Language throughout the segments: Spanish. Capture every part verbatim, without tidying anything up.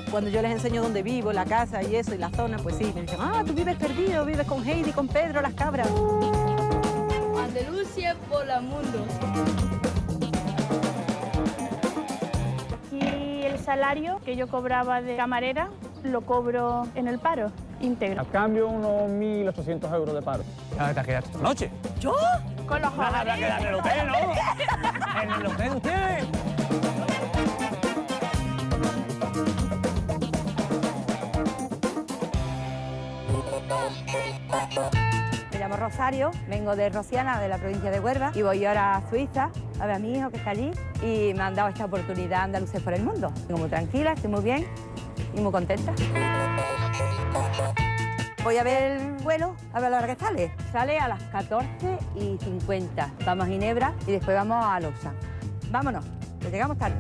Cuando yo les enseño dónde vivo, la casa y eso, y la zona, pues sí, me dicen, ah, tú vives perdido, vives con Heidi, con Pedro, las cabras. Andalucía por el mundo. Aquí el salario que yo cobraba de camarera lo cobro en el paro íntegro. A cambio, unos mil ochocientos euros de paro. ¿Dónde te has quedado esta noche? ¿Yo? Con los jóvenes. Habrá que quedar en el hotel, ¿no? ¿En el hotel ustedes? Me llamo Rosario, vengo de Rociana, de la provincia de Huelva, y voy ahora a Suiza a ver a mi hijo que está allí y me han dado esta oportunidad Andaluces por el Mundo. Estoy muy tranquila, estoy muy bien y muy contenta. Voy a ver el vuelo, a ver la hora que sale. Sale a las catorce y cincuenta. Vamos a Ginebra y después vamos a Lausanne. Vámonos, que llegamos tarde.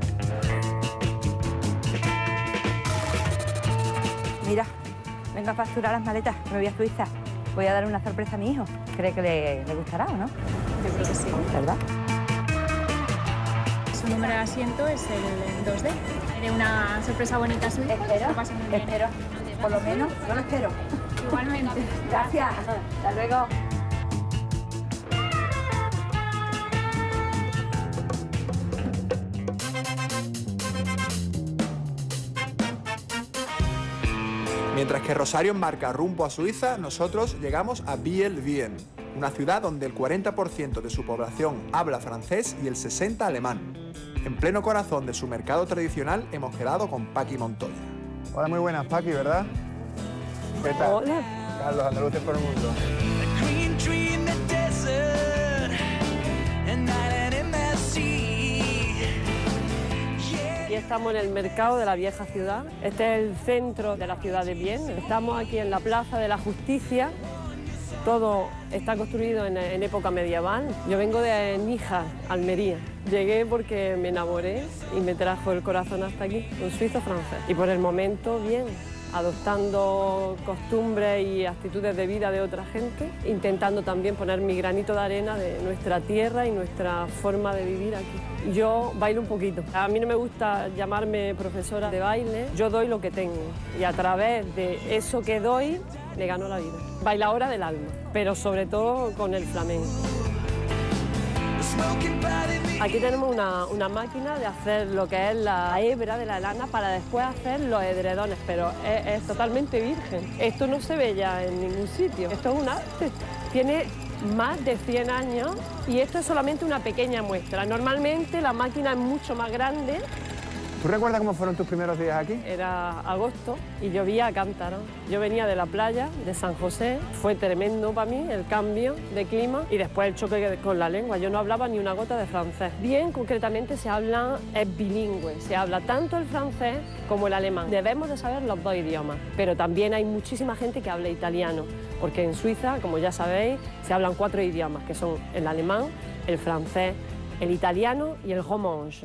Mira, vengo a facturar las maletas, me voy a Suiza. Voy a dar una sorpresa a mi hijo. ¿Cree que le, le gustará o no? Yo creo que sí. ¿Verdad? Su número de asiento es el dos D. Haré una sorpresa bonita a su hijo. Espero, Lo paso muy bien. espero. Por lo menos, yo lo espero. Igualmente. Gracias. Hasta luego. Mientras que Rosario embarca rumbo a Suiza, nosotros llegamos a Biel-Bien, una ciudad donde el cuarenta por ciento de su población habla francés y el sesenta por ciento alemán. En pleno corazón de su mercado tradicional hemos quedado con Paqui Montoya. Hola, muy buenas, Paqui, ¿verdad? ¿Qué tal? Hola. Carlos, Andaluces por el Mundo. Aquí estamos en el mercado de la vieja ciudad. Este es el centro de la ciudad de Bienne. Estamos aquí en la Plaza de la Justicia. Todo está construido en, en época medieval. Yo vengo de Níjar, Almería. Llegué porque me enamoré y me trajo el corazón hasta aquí, un suizo francés. Y por el momento, bien, adoptando costumbres y actitudes de vida de otra gente, intentando también poner mi granito de arena de nuestra tierra y nuestra forma de vivir aquí. Yo bailo un poquito. A mí no me gusta llamarme profesora de baile, yo doy lo que tengo y a través de eso que doy me gano la vida. Bailadora del alma, pero sobre todo con el flamenco. Aquí tenemos una, una máquina de hacer lo que es la hebra de la lana para después hacer los edredones, pero es, es totalmente virgen. Esto no se ve ya en ningún sitio, esto es un arte. Tiene más de cien años y esto es solamente una pequeña muestra. Normalmente la máquina es mucho más grande. ¿Tú recuerdas cómo fueron tus primeros días aquí? Era agosto y llovía a cántaro. Yo venía de la playa de San José, fue tremendo para mí el cambio de clima y después el choque con la lengua. Yo no hablaba ni una gota de francés. Bien, concretamente se habla, es bilingüe, se habla tanto el francés como el alemán. Debemos de saber los dos idiomas, pero también hay muchísima gente que habla italiano, porque en Suiza, como ya sabéis, se hablan cuatro idiomas, que son el alemán, el francés, el italiano y el romanche.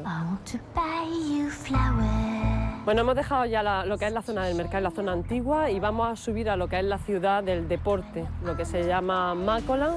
Bueno, hemos dejado ya la, lo que es la zona del mercado, la zona antigua, y vamos a subir a lo que es la ciudad del deporte, lo que se llama Makolan.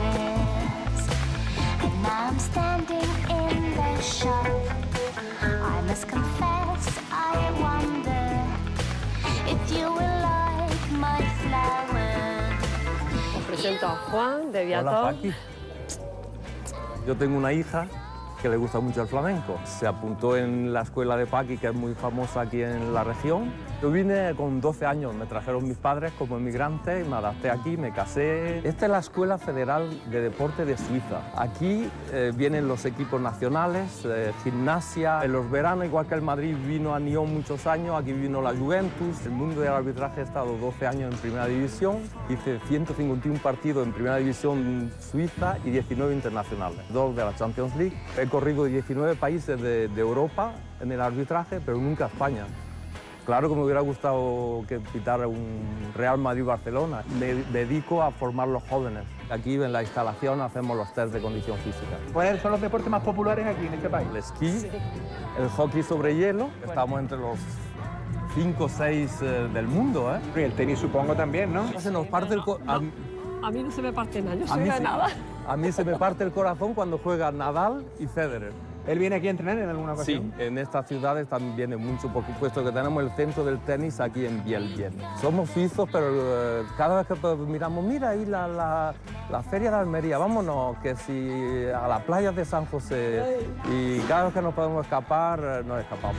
Os presento a Juan de Viator. Hola, Paqui. Yo tengo una hija que le gusta mucho el flamenco. Se apuntó en la escuela de Paqui, que es muy famosa aquí en la región. Yo vine con doce años, me trajeron mis padres como inmigrante, me adapté aquí, me casé. Esta es la Escuela Federal de Deporte de Suiza. Aquí eh, vienen los equipos nacionales, eh, gimnasia. En los veranos, igual que el Madrid vino a Nyon muchos años, aquí vino la Juventus. El mundo del arbitraje he estado doce años en Primera División. Hice ciento cincuenta y uno partidos en Primera División Suiza y diecinueve internacionales. Dos de la Champions League. He corrido diecinueve países de, de Europa en el arbitraje, pero nunca España. Claro que me hubiera gustado que pitara un Real Madrid-Barcelona. Me dedico a formar los jóvenes. Aquí en la instalación hacemos los test de condición física. ¿Cuáles son los deportes más populares aquí en este país? El esquí, sí. El hockey sobre hielo. Estamos entre los cinco o seis eh, del mundo, ¿eh? Y el tenis supongo también, ¿no? Se nos parte el co no, a mí no se me parte nada, yo a soy mí de se, nada. A mí se me parte el corazón cuando juegan Nadal y Federer. ¿Él viene aquí a entrenar en alguna ocasión? Sí, en estas ciudades también viene mucho, por supuesto que tenemos el centro del tenis aquí en Biel-Bienne. Somos suizos, pero eh, cada vez que pues, miramos, mira ahí la, la, la feria de Almería, vámonos, que si a las playas de San José, y cada vez que nos podemos escapar, eh, nos escapamos.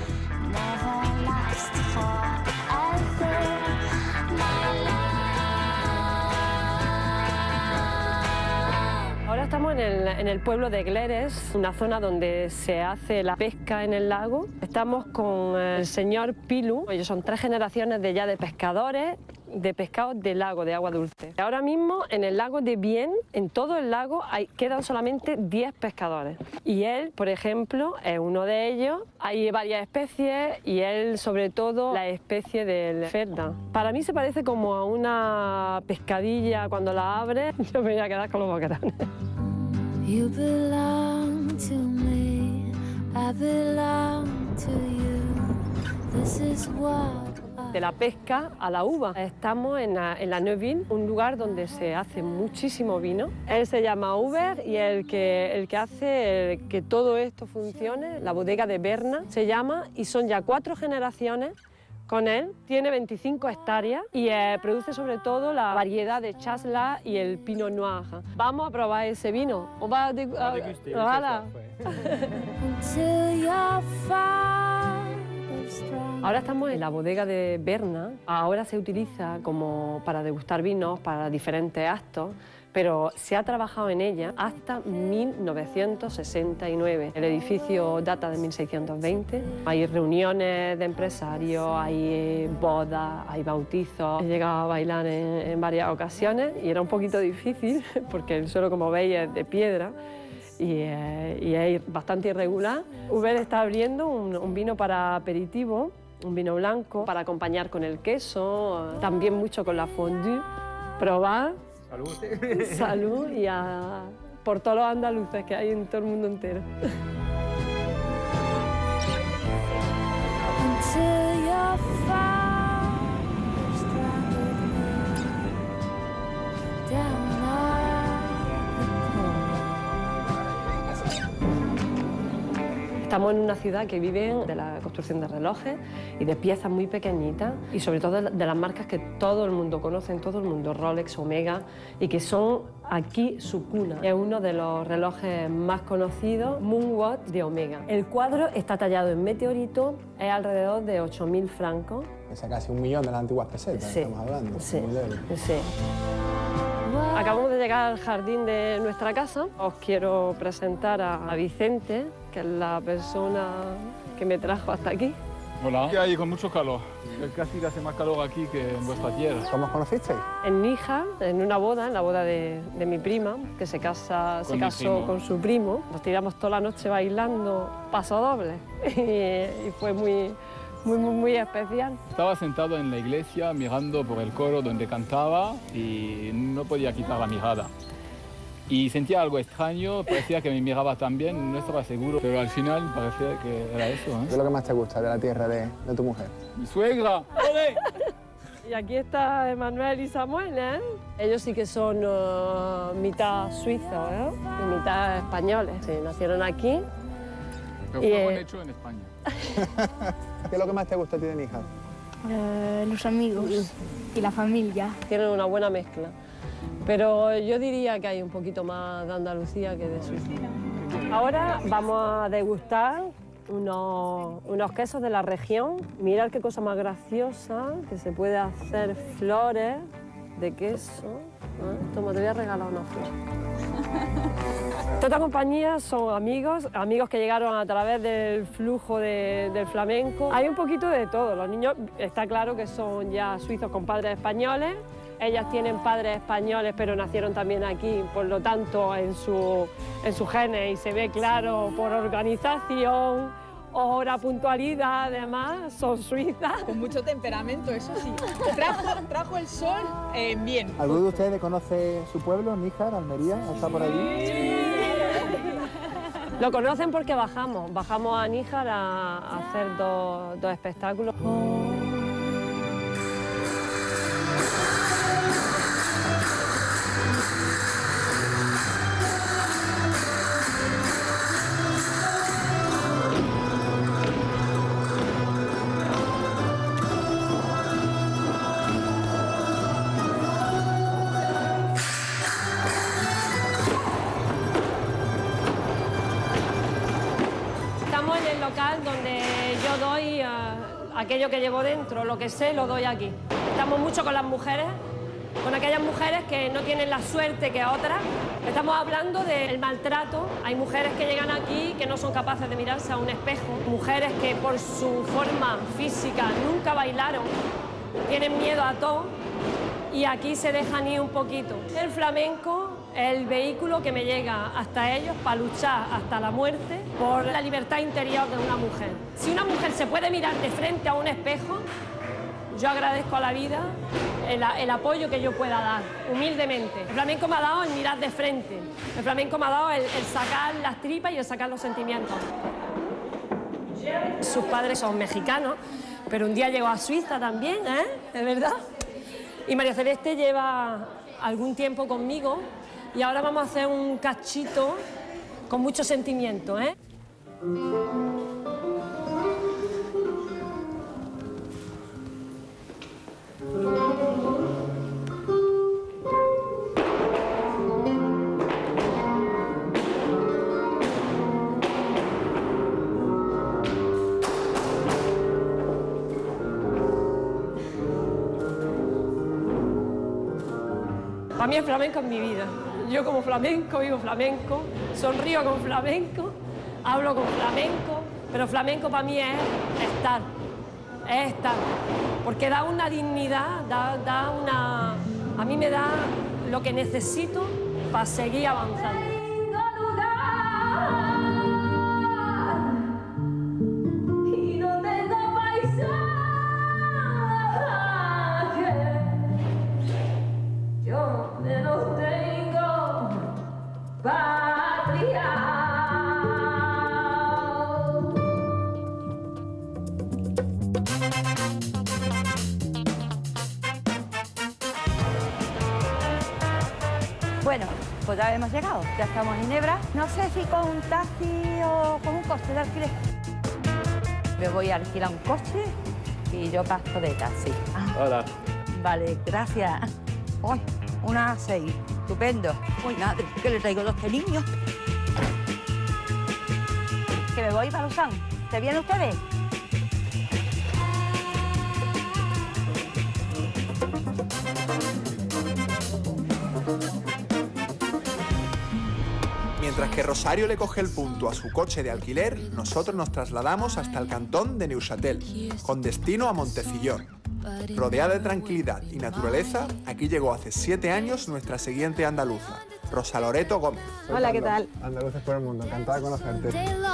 Ahora estamos en el, en el pueblo de Gleres, una zona donde se hace la pesca en el lago. Estamos con el señor Pilu. Ellos son tres generaciones de ya de pescadores, de pescados de lago, de agua dulce. Ahora mismo en el lago de Bienne, en todo el lago, hay, quedan solamente diez pescadores. Y él, por ejemplo, es uno de ellos. Hay varias especies y él, sobre todo, la especie del ferda. Para mí se parece como a una pescadilla cuando la abres. Yo me voy a quedar con los boquerones. You belong to me, I belong to you. This is what De la pesca a la uva. Estamos en la, en la Neuville, un lugar donde se hace muchísimo vino. Él se llama Hubert y el que, el que hace el que todo esto funcione, la bodega de Berna se llama, y son ya cuatro generaciones con él. Tiene veinticinco hectáreas y eh, produce sobre todo la variedad de Chasselas y el Pinot Noir. Vamos a probar ese vino. ¿O va a de, a, a, until you're far strong. Ahora estamos en la bodega de Berna. Ahora se utiliza como para degustar vinos, para diferentes actos, pero se ha trabajado en ella hasta mil novecientos sesenta y nueve. El edificio data de mil seiscientos veinte. Hay reuniones de empresarios, hay bodas, hay bautizos. He llegado a bailar en, en varias ocasiones y era un poquito difícil porque el suelo, como veis, es de piedra y, eh, y es bastante irregular. Hubert está abriendo un, un vino para aperitivo, un vino blanco para acompañar con el queso, también mucho con la fondue. Probar. Salud. Salud y a, por todos los andaluces que hay en todo el mundo entero. Until you're far stranded down Estamos en una ciudad que vive de la construcción de relojes y de piezas muy pequeñitas y sobre todo de las marcas que todo el mundo conoce, en todo el mundo, Rolex, Omega, y que son aquí su cuna. Es uno de los relojes más conocidos, Moonwatch de Omega. El cuadro está tallado en meteorito, es alrededor de ocho mil francos. Es casi un millón de las antiguas pesetas, sí, estamos hablando. Sí, sí. Acabamos de llegar al jardín de nuestra casa. Os quiero presentar a Vicente, que es la persona que me trajo hasta aquí. Hola. ¿Qué hay con mucho calor? Casi hace más calor aquí que en vuestra tierra. ¿Cómo os conocisteis? En Níjar, en una boda, en la boda de, de mi prima, que se, casa, se casó con su primo. Nos tiramos toda la noche bailando paso doble y, y fue muy, muy, muy, muy especial. Estaba sentado en la iglesia mirando por el coro donde cantaba y no podía quitar la mirada. Y sentía algo extraño, parecía que me miraba también, no estaba seguro, pero al final parecía que era eso. ¿eh? ¿Qué es lo que más te gusta de la tierra de, de tu mujer? ¡Mi suegra! ¡Ole! Y aquí está Emanuel y Samuel, ¿eh? Ellos sí que son uh, mitad suizos, ¿eh? Y mitad españoles. Sí, nacieron aquí. Pero y, fueron eh... hechos en España. ¿Qué es lo que más te gusta a ti de Níjar? Uh, los amigos y la familia. Tienen una buena mezcla. Pero yo diría que hay un poquito más de Andalucía que de Suiza. Ahora vamos a degustar unos, unos quesos de la región. Mirad qué cosa más graciosa, que se puede hacer flores de queso. ¿Eh? Toma, te voy a regalar una flor. Toda esta compañía son amigos, amigos que llegaron a través del flujo de, del flamenco. Hay un poquito de todo. Los niños, está claro que son ya suizos con padres españoles. Ellas tienen padres españoles, pero nacieron también aquí, por lo tanto, en su, en sus genes, y se ve claro por organización, hora, puntualidad, además, son suizas. Con mucho temperamento, eso sí. Trajo, trajo el sol eh, bien. ¿Alguno de ustedes conoce su pueblo, Níjar, Almería? ¿Está por allí? Lo conocen porque bajamos, bajamos a Níjar a, a hacer dos, dos espectáculos. Estamos en el local donde yo doy uh, aquello que llevo dentro, lo que sé, lo doy aquí. Estamos mucho con las mujeres, con aquellas mujeres que no tienen la suerte que otras. Estamos hablando del maltrato. Hay mujeres que llegan aquí que no son capaces de mirarse a un espejo. Mujeres que por su forma física nunca bailaron, tienen miedo a todo y aquí se dejan ir un poquito. El flamenco es el vehículo que me llega hasta ellos para luchar hasta la muerte por la libertad interior de una mujer. Si una mujer se puede mirar de frente a un espejo, yo agradezco a la vida el, el apoyo que yo pueda dar, humildemente. El flamenco me ha dado el mirar de frente. El flamenco me ha dado el, el sacar las tripas y el sacar los sentimientos. Sus padres son mexicanos, pero un día llegó a Suiza también, ¿eh? ¿Es verdad? Y María Celeste lleva algún tiempo conmigo y ahora vamos a hacer un cachito con mucho sentimiento, ¿eh? Para mí el flamenco es mi vida. Yo como flamenco, vivo flamenco, sonrío con flamenco, hablo con flamenco, pero flamenco para mí es estar, es estar, porque da una dignidad, da, da una... a mí me da lo que necesito para seguir avanzando. Bueno, pues ya hemos llegado, ya estamos en Ginebra. No sé si con un taxi o con un coche de alquiler. Me voy a alquilar un coche y yo paso de taxi. Ah. Hola. Vale, gracias. Uy, una A seis, estupendo. Uy, madre, que le traigo dos este niños. Que me voy para Lausanne. ¿Se vienen ustedes? Mientras que Rosario le coge el punto a su coche de alquiler, nosotros nos trasladamos hasta el cantón de Neuchâtel, con destino a Montefillor. Rodeada de tranquilidad y naturaleza, aquí llegó hace siete años nuestra siguiente andaluza, Rosa Loreto Gómez. Hola, ¿qué tal? Andaluces por el mundo, encantada de conocerte.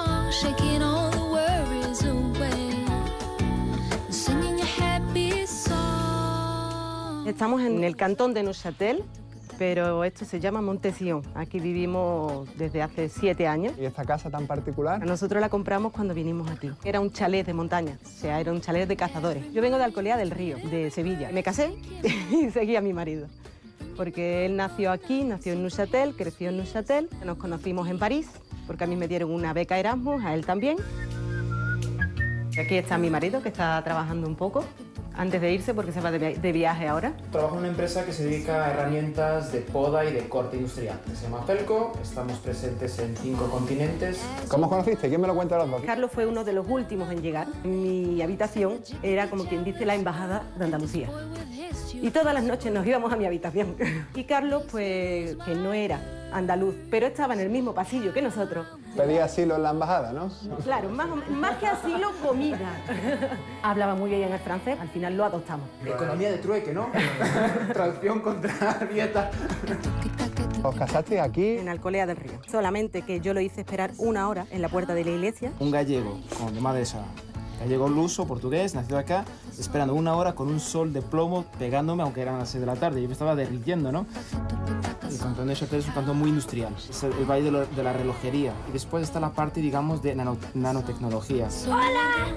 Estamos en el cantón de Neuchâtel, pero esto se llama Montefillor. Aquí vivimos desde hace siete años. ¿Y esta casa tan particular? Nosotros la compramos cuando vinimos aquí. Era un chalet de montaña, o sea, era un chalet de cazadores. Yo vengo de Alcolea del Río, de Sevilla. Me casé y seguí a mi marido, porque él nació aquí, nació en Neuchâtel, creció en Neuchâtel. Nos conocimos en París, porque a mí me dieron una beca Erasmus, a él también. Aquí está mi marido, que está trabajando un poco antes de irse, porque se va de, de viaje ahora. Trabajo en una empresa que se dedica a herramientas de poda y de corte industrial. Se llama Felco, estamos presentes en cinco continentes. ¿Cómo os conociste? ¿Quién me lo cuenta a los dos? Carlos fue uno de los últimos en llegar. Mi habitación era, como quien dice, la embajada de Andalucía. Y todas las noches nos íbamos a mi habitación. Y Carlos, pues, que no era andaluz, pero estaba en el mismo pasillo que nosotros. Pedía asilo en la embajada, ¿no? Claro, más, más que asilo, comida. Hablaba muy bien el francés, al final lo adoptamos. Economía de trueque, ¿no? Traducción contra dieta. ¿Os casasteis aquí? En Alcolea del Río. Solamente que yo lo hice esperar una hora en la puerta de la iglesia. Un gallego, con de madresa. Gallego luso, portugués, nacido acá, esperando una hora con un sol de plomo pegándome, aunque eran las seis de la tarde. Yo me estaba derritiendo, ¿no? El cantón de Neuchâtel es un cantón muy industrial. Es el, el valle de, lo, de la relojería. Y después está la parte, digamos, de nano, nanotecnología. ¡Hola!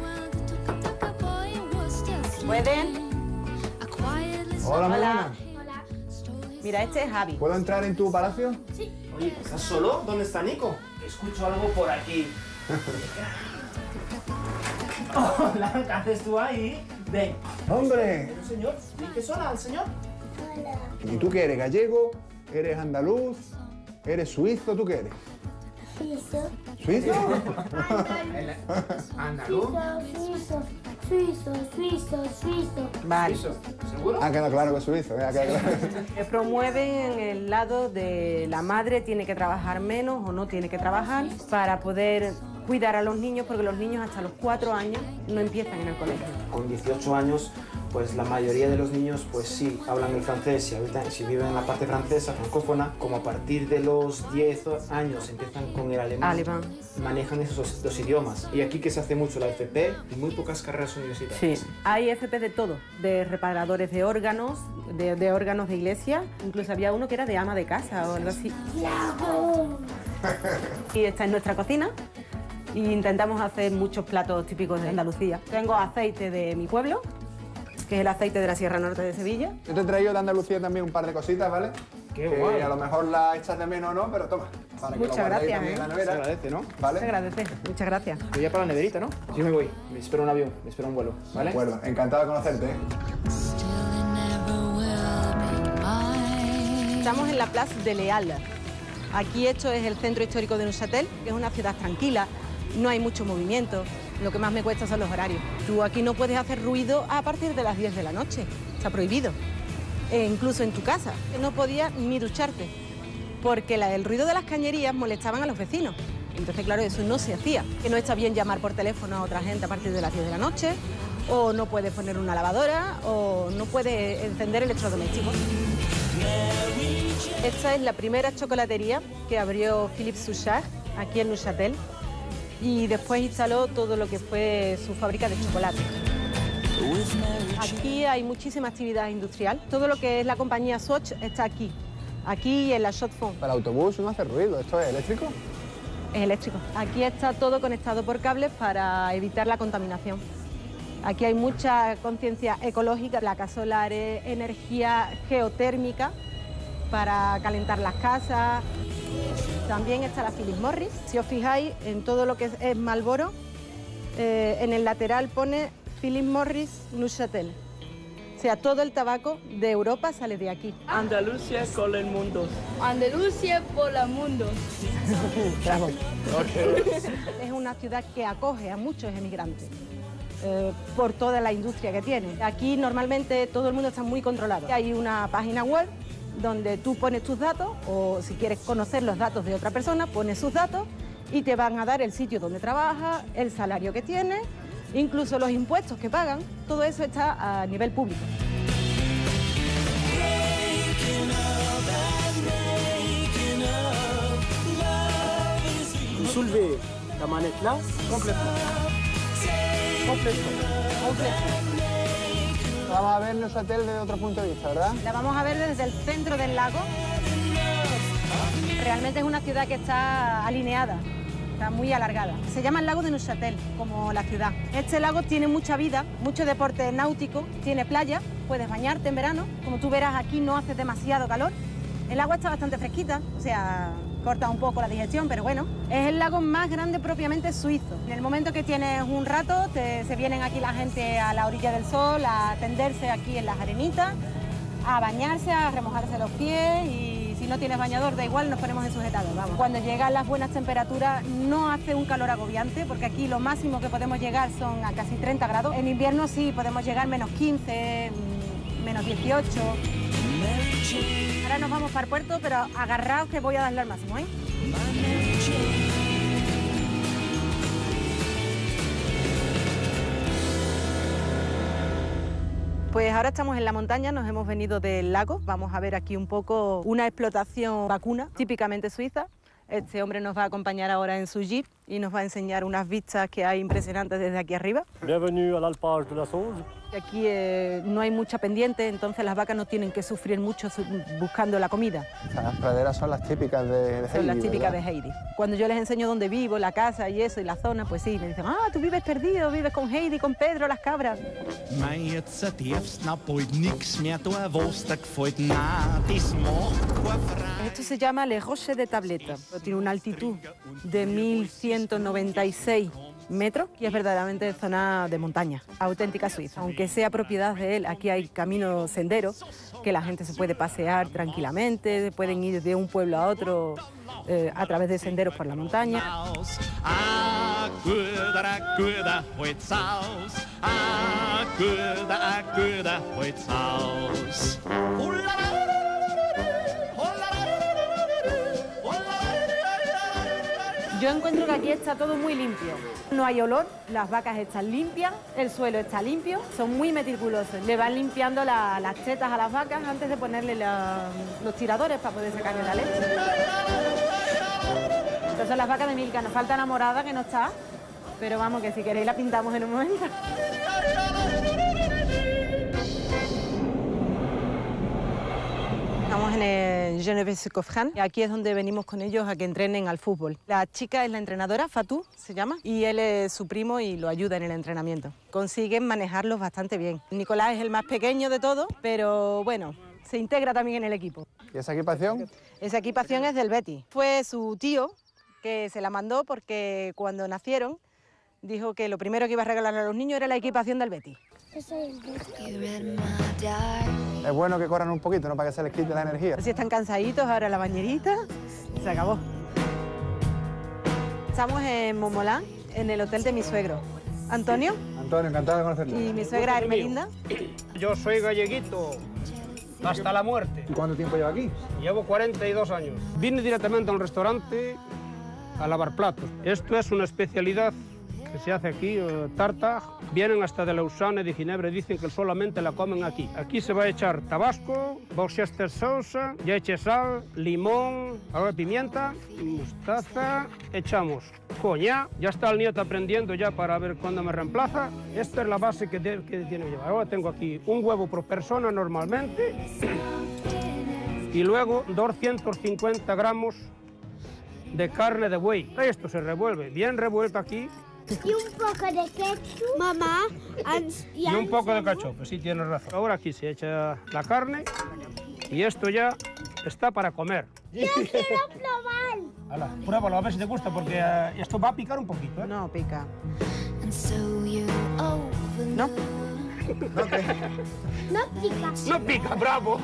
¿Pueden? Hola, Hola. Hola. Mira, este es Javi. ¿Puedo entrar en tu palacio? Sí. Oye, ¿estás solo? ¿Dónde está Nico? Escucho algo por aquí. Hola, ¿qué haces tú ahí? Ven. ¡Hombre! Pero, señor, ¿qué sola al señor? Hola. ¿Y tú qué eres? ¿Gallego? ¿Eres andaluz? ¿Eres suizo? ¿Tú qué eres? Suizo. ¿Suizo? ¿Andaluz? Suizo, suizo, suizo, suizo. Vale. ¿Seguro? Ah, queda claro que es suizo. Queda claro. Se promueven el lado de la madre tiene que trabajar menos o no tiene que trabajar para poder cuidar a los niños, porque los niños hasta los cuatro años no empiezan en el colegio. Con dieciocho años, pues la mayoría de los niños, pues sí, hablan el francés, si, habitan, si viven en la parte francesa, francófona, como a partir de los diez años empiezan con el alemán, Alemán. manejan esos dos idiomas. Y aquí que se hace mucho la F P y muy pocas carreras universitarias. Sí, hay F P de todo, de reparadores de órganos, de, de órganos de iglesia, incluso había uno que era de ama de casa o algo así. Y esta es nuestra cocina. Y intentamos hacer muchos platos típicos de Andalucía. Tengo aceite de mi pueblo, que es el aceite de la Sierra Norte de Sevilla. Yo te he traído de Andalucía también un par de cositas, ¿vale? Qué que guay. a lo mejor la echas de menos o no, pero toma. Para Muchas que lo guardéis gracias, también ¿eh? en la Se nevera. agradece, ¿no? ¿Vale? Se agradece, muchas gracias. Yo ya para la neverita, ¿no? Yo me voy, me espero un avión, me espero un vuelo, ¿vale? De acuerdo, encantado de conocerte. ¿eh? Estamos en la Plaza de Leal. Aquí esto es el centro histórico de Neuchâtel, que es una ciudad tranquila, no hay mucho movimiento. Lo que más me cuesta son los horarios. Tú aquí no puedes hacer ruido a partir de las diez de la noche, está prohibido. E incluso en tu casa, no podías ni ducharte, porque la, el ruido de las cañerías molestaban a los vecinos. Entonces, claro, eso no se hacía. Que no está bien llamar por teléfono a otra gente a partir de las diez de la noche, o no puedes poner una lavadora, o no puedes encender electrodomésticos. Esta es la primera chocolatería que abrió Philippe Souchard aquí en Neuchâtel y después instaló todo lo que fue su fábrica de chocolate. Aquí hay muchísima actividad industrial. Todo lo que es la compañía Swatch está aquí, aquí en la Chaux-de-Fonds. Para el autobús no hace ruido. ¿Esto es eléctrico? Es eléctrico. Aquí está todo conectado por cables para evitar la contaminación. Aquí hay mucha conciencia ecológica, placas solares, energía geotérmica para calentar las casas. También está la Philip Morris. Si os fijáis en todo lo que es, es Marlboro, eh, en el lateral pone Philip Morris Neuchâtel. O sea, todo el tabaco de Europa sale de aquí. Andalucía con el mundo. Andalucía por el mundo. Bravo. Es una ciudad que acoge a muchos emigrantes. Eh, por toda la industria que tiene. Aquí normalmente todo el mundo está muy controlado. Hay una página web donde tú pones tus datos o si quieres conocer los datos de otra persona, pones sus datos y te van a dar el sitio donde trabaja, el salario que tiene, incluso los impuestos que pagan, todo eso está a nivel público. Vous soulevez la manette là, complètement. Complètement. Complètement. Vamos a ver Neuchâtel desde otro punto de vista, ¿verdad? La vamos a ver desde el centro del lago. Realmente es una ciudad que está alineada, está muy alargada. Se llama el lago de Neuchâtel, como la ciudad. Este lago tiene mucha vida, mucho deporte náutico, tiene playa, puedes bañarte en verano. Como tú verás, aquí no hace demasiado calor. El agua está bastante fresquita, o sea, corta un poco la digestión, pero bueno. Es el lago más grande propiamente suizo. En el momento que tienes un rato, te, se vienen aquí la gente a la orilla del sol, a tenderse aquí en las arenitas, a bañarse, a remojarse los pies y si no tienes bañador, da igual, nos ponemos en sujetador, vamos. Cuando llegan las buenas temperaturas no hace un calor agobiante, porque aquí lo máximo que podemos llegar son a casi treinta grados. En invierno sí podemos llegar menos quince, menos dieciocho. Ahora nos vamos para el puerto, pero agarraos que voy a darle al máximo, ¿eh? Pues ahora estamos en la montaña, nos hemos venido del lago. Vamos a ver aquí un poco una explotación vacuna, típicamente suiza. Este hombre nos va a acompañar ahora en su jeep y nos va a enseñar unas vistas que hay impresionantes desde aquí arriba. Bienvenue à l'alpage de la Sauge. Aquí eh, no hay mucha pendiente, entonces las vacas no tienen que sufrir mucho su buscando la comida. Las praderas son las típicas de, de Heidi, Son las típicas ¿verdad? de Heidi. Cuando yo les enseño dónde vivo, la casa y eso, y la zona, pues sí, me dicen, ah, tú vives perdido, vives con Heidi, con Pedro, las cabras. Esto se llama Le Rocher de Tableta. Tiene una altitud de mil ciento noventa y seis metros y es verdaderamente zona de montaña, auténtica Suiza. Aunque sea propiedad de él, aquí hay caminos senderos que la gente se puede pasear tranquilamente, pueden ir de un pueblo a otro eh, a través de senderos por la montaña. Yo encuentro que aquí está todo muy limpio. No hay olor, las vacas están limpias, el suelo está limpio, son muy meticulosos. Le van limpiando la, las tetas a las vacas antes de ponerle la, los tiradores para poder sacarle la leche. Estas son las vacas de Milka, nos falta la morada que no está, pero vamos que si queréis la pintamos en un momento. Estamos en el Geneveses-Cofran y aquí es donde venimos con ellos a que entrenen al fútbol. La chica es la entrenadora, Fatou se llama, y él es su primo y lo ayuda en el entrenamiento. Consiguen manejarlos bastante bien. Nicolás es el más pequeño de todos, pero bueno, se integra también en el equipo. ¿Y esa equipación? Esa equipación es del Betis. Fue su tío que se la mandó porque cuando nacieron dijo que lo primero que iba a regalar a los niños era la equipación del Betis. Es bueno que corran un poquito, ¿no? Para que se les quite la energía. Si están cansaditos, ahora la bañerita, se acabó. Estamos en Momolán, en el hotel de mi suegro. ¿Antonio? Antonio, encantado de conocerte. Y mi suegra Hermelinda. Yo soy galleguito hasta la muerte. ¿Y cuánto tiempo lleva aquí? Llevo cuarenta y dos años. Vine directamente a un restaurante a lavar platos. Esto es una especialidad que se hace aquí, tarta. Vienen hasta de Lausanne, de Ginebra, dicen que solamente la comen aquí. Aquí se va a echar tabasco, Worcester sauce, ya eche sal, limón, algo de pimienta, mostaza, echamos coñac. Ya está el nieto aprendiendo ya para ver cuándo me reemplaza. Esta es la base que, de, que tiene que llevar. Ahora tengo aquí un huevo por persona normalmente y luego doscientos cincuenta gramos de carne de buey. Esto se revuelve bien revuelto aquí. Y un poco de ketchup, mamá. Y un poco de cachopo, sí, tienes razón. Ahora aquí se echa la carne y esto ya está para comer. Yo quiero probar. Hala, pruébalo a ver si te gusta, porque uh, esto va a picar un poquito, ¿eh? No, pica. No. No. No pica. No pica, bravo.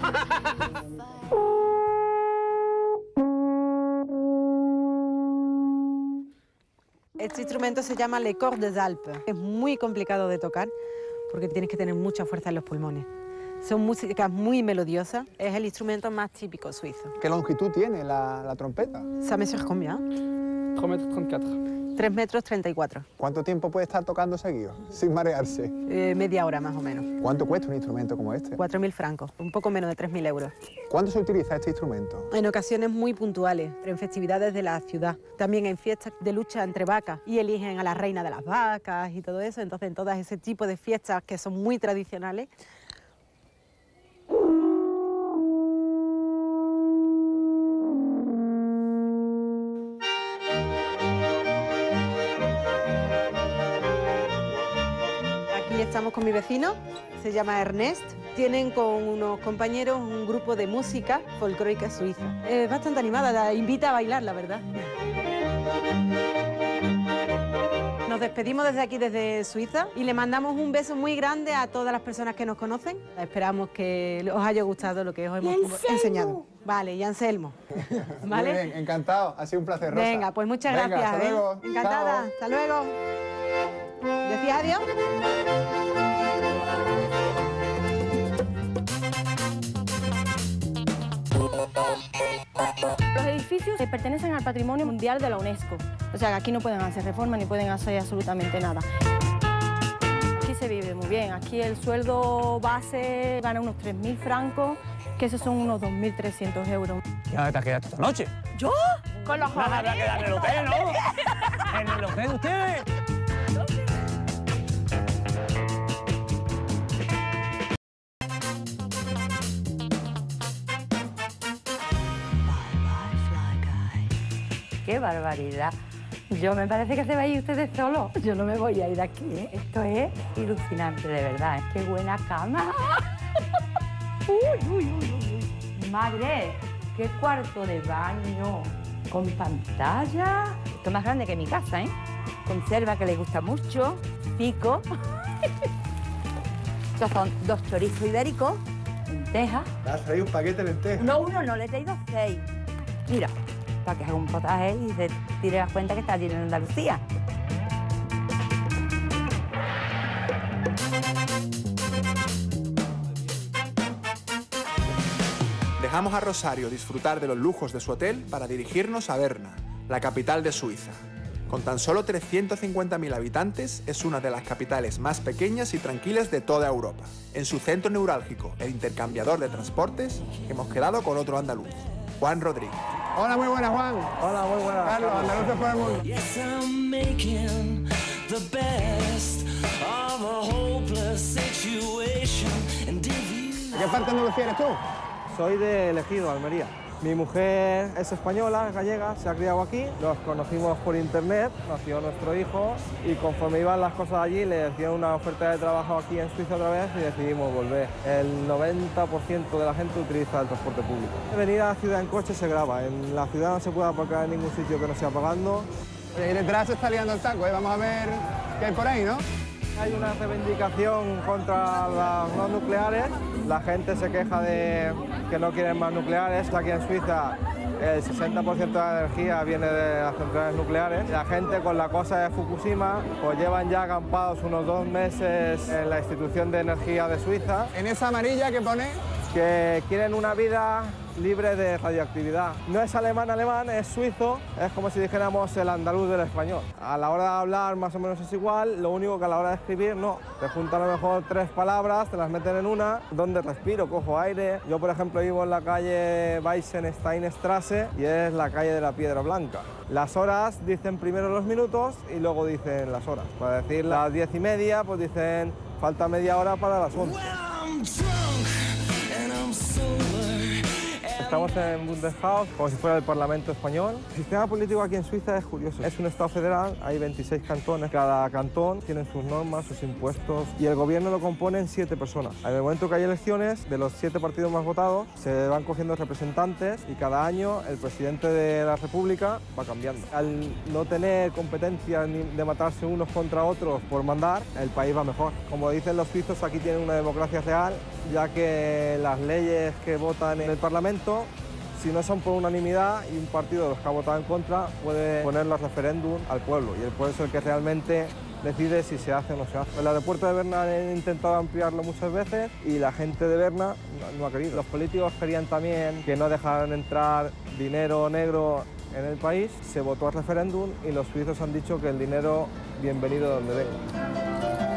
Este instrumento se llama Le Cor des Alpes. Es muy complicado de tocar porque tienes que tener mucha fuerza en los pulmones. Son músicas muy melodiosas. Es el instrumento más típico suizo. ¿Qué longitud tiene la, la trompeta? ¿Ça mesure combien? tres metros treinta y cuatro. tres metros treinta y cuatro. ¿Cuánto tiempo puede estar tocando seguido, sin marearse? Eh, media hora más o menos. ¿Cuánto cuesta un instrumento como este? cuatro mil francos, un poco menos de tres mil euros. ¿Cuándo se utiliza este instrumento? En ocasiones muy puntuales, en festividades de la ciudad. También en fiestas de lucha entre vacas y eligen a la reina de las vacas y todo eso. Entonces, en todas ese tipo de fiestas que son muy tradicionales, estamos con mi vecino, se llama Ernest. Tienen con unos compañeros un grupo de música folclórica suiza. Es bastante animada, la invita a bailar, la verdad. Nos despedimos desde aquí, desde Suiza, y le mandamos un beso muy grande a todas las personas que nos conocen. Esperamos que os haya gustado lo que os hemos enseñado. Vale, y Anselmo. ¿Vale? Muy bien, encantado. Ha sido un placer, Rosa. Venga, pues muchas Venga, gracias. hasta ¿eh? luego. Encantada. Chao. Hasta luego. ¿Decías adiós? Los edificios pertenecen al Patrimonio Mundial de la UNESCO. O sea, que aquí no pueden hacer reformas ni pueden hacer absolutamente nada. Aquí se vive muy bien. Aquí el sueldo base gana unos tres mil francos, que esos son unos dos mil trescientos euros. ¿Y dónde te has quedado esta noche? ¿Yo? Con los Nada, jóvenes. habrá que darle el hotel, ¿no? ¿En el hotel de ustedes? ¡Qué barbaridad! Yo me parece que se va a ir ustedes solos. Yo no me voy a ir de aquí, ¿eh? Esto es alucinante, de verdad. ¿eh? ¡Qué buena cama! ¡Uy, uy, uy, uy! ¡Madre! ¡Qué cuarto de baño! Con pantalla. Esto es más grande que mi casa, ¿eh? conserva que les gusta mucho, pico. Estos son dos chorizos ibéricos, lentejas. ¿Te has traído un paquete de lentejas? No, uno, no, le he traído seis. Mira, para que haga un potaje y se tire la cuenta que está allí en Andalucía. Dejamos a Rosario disfrutar de los lujos de su hotel para dirigirnos a Berna, la capital de Suiza. Con tan solo trescientos cincuenta mil habitantes, es una de las capitales más pequeñas y tranquilas de toda Europa. En su centro neurálgico, el intercambiador de transportes, hemos quedado con otro andaluz, Juan Rodríguez. Hola, muy buenas, Juan. Hola, muy buenas. Carlos, andaluces por el mundo. ¿De qué parte de Andalucía eres tú? Soy de Ejido, Almería. Mi mujer es española, es gallega, se ha criado aquí. Nos conocimos por internet, nació nuestro hijo y conforme iban las cosas allí le hacían una oferta de trabajo aquí en Suiza otra vez y decidimos volver. El noventa por ciento de la gente utiliza el transporte público. Venir a la ciudad en coche se grava, en la ciudad no se puede aparcar en ningún sitio que no sea pagando. Oye, y detrás se está liando el taco, ¿eh? Vamos a ver qué hay por ahí, ¿no? Hay una reivindicación contra las no nucleares. La gente se queja de que no quieren más nucleares. Aquí en Suiza el sesenta por ciento de la energía viene de las centrales nucleares. La gente con la cosa de Fukushima pues llevan ya acampados unos dos meses en la institución de energía de Suiza. En esa amarilla que pone... Que quieren una vida libre de radioactividad. No es alemán alemán, es suizo, es como si dijéramos el andaluz del español. A la hora de hablar más o menos es igual, lo único que a la hora de escribir no. Te juntan a lo mejor tres palabras, te las meten en una, donde respiro, cojo aire. Yo por ejemplo vivo en la calle Weissensteinstraße y es la calle de la Piedra Blanca. Las horas dicen primero los minutos y luego dicen las horas. Para decir las diez y media, pues dicen falta media hora para las once. Estamos en Bundeshaus, como si fuera el Parlamento español. El sistema político aquí en Suiza es curioso. Es un estado federal, hay veintiséis cantones. Cada cantón tiene sus normas, sus impuestos y el gobierno lo componen siete personas. En el momento que hay elecciones, de los siete partidos más votados, se van cogiendo representantes y cada año el presidente de la República va cambiando. Al no tener competencia de matarse unos contra otros por mandar, el país va mejor. Como dicen los suizos, aquí tienen una democracia real, ya que las leyes que votan en el Parlamento, si no son por unanimidad y un partido de los que ha votado en contra, puede ponerlo a referéndum al pueblo y el pueblo es el que realmente decide si se hace o no se hace. El aeropuerto de Berna han intentado ampliarlo muchas veces y la gente de Berna no, no ha querido. Los políticos querían también que no dejaran entrar dinero negro en el país, se votó a referéndum y los suizos han dicho que el dinero bienvenido donde venga.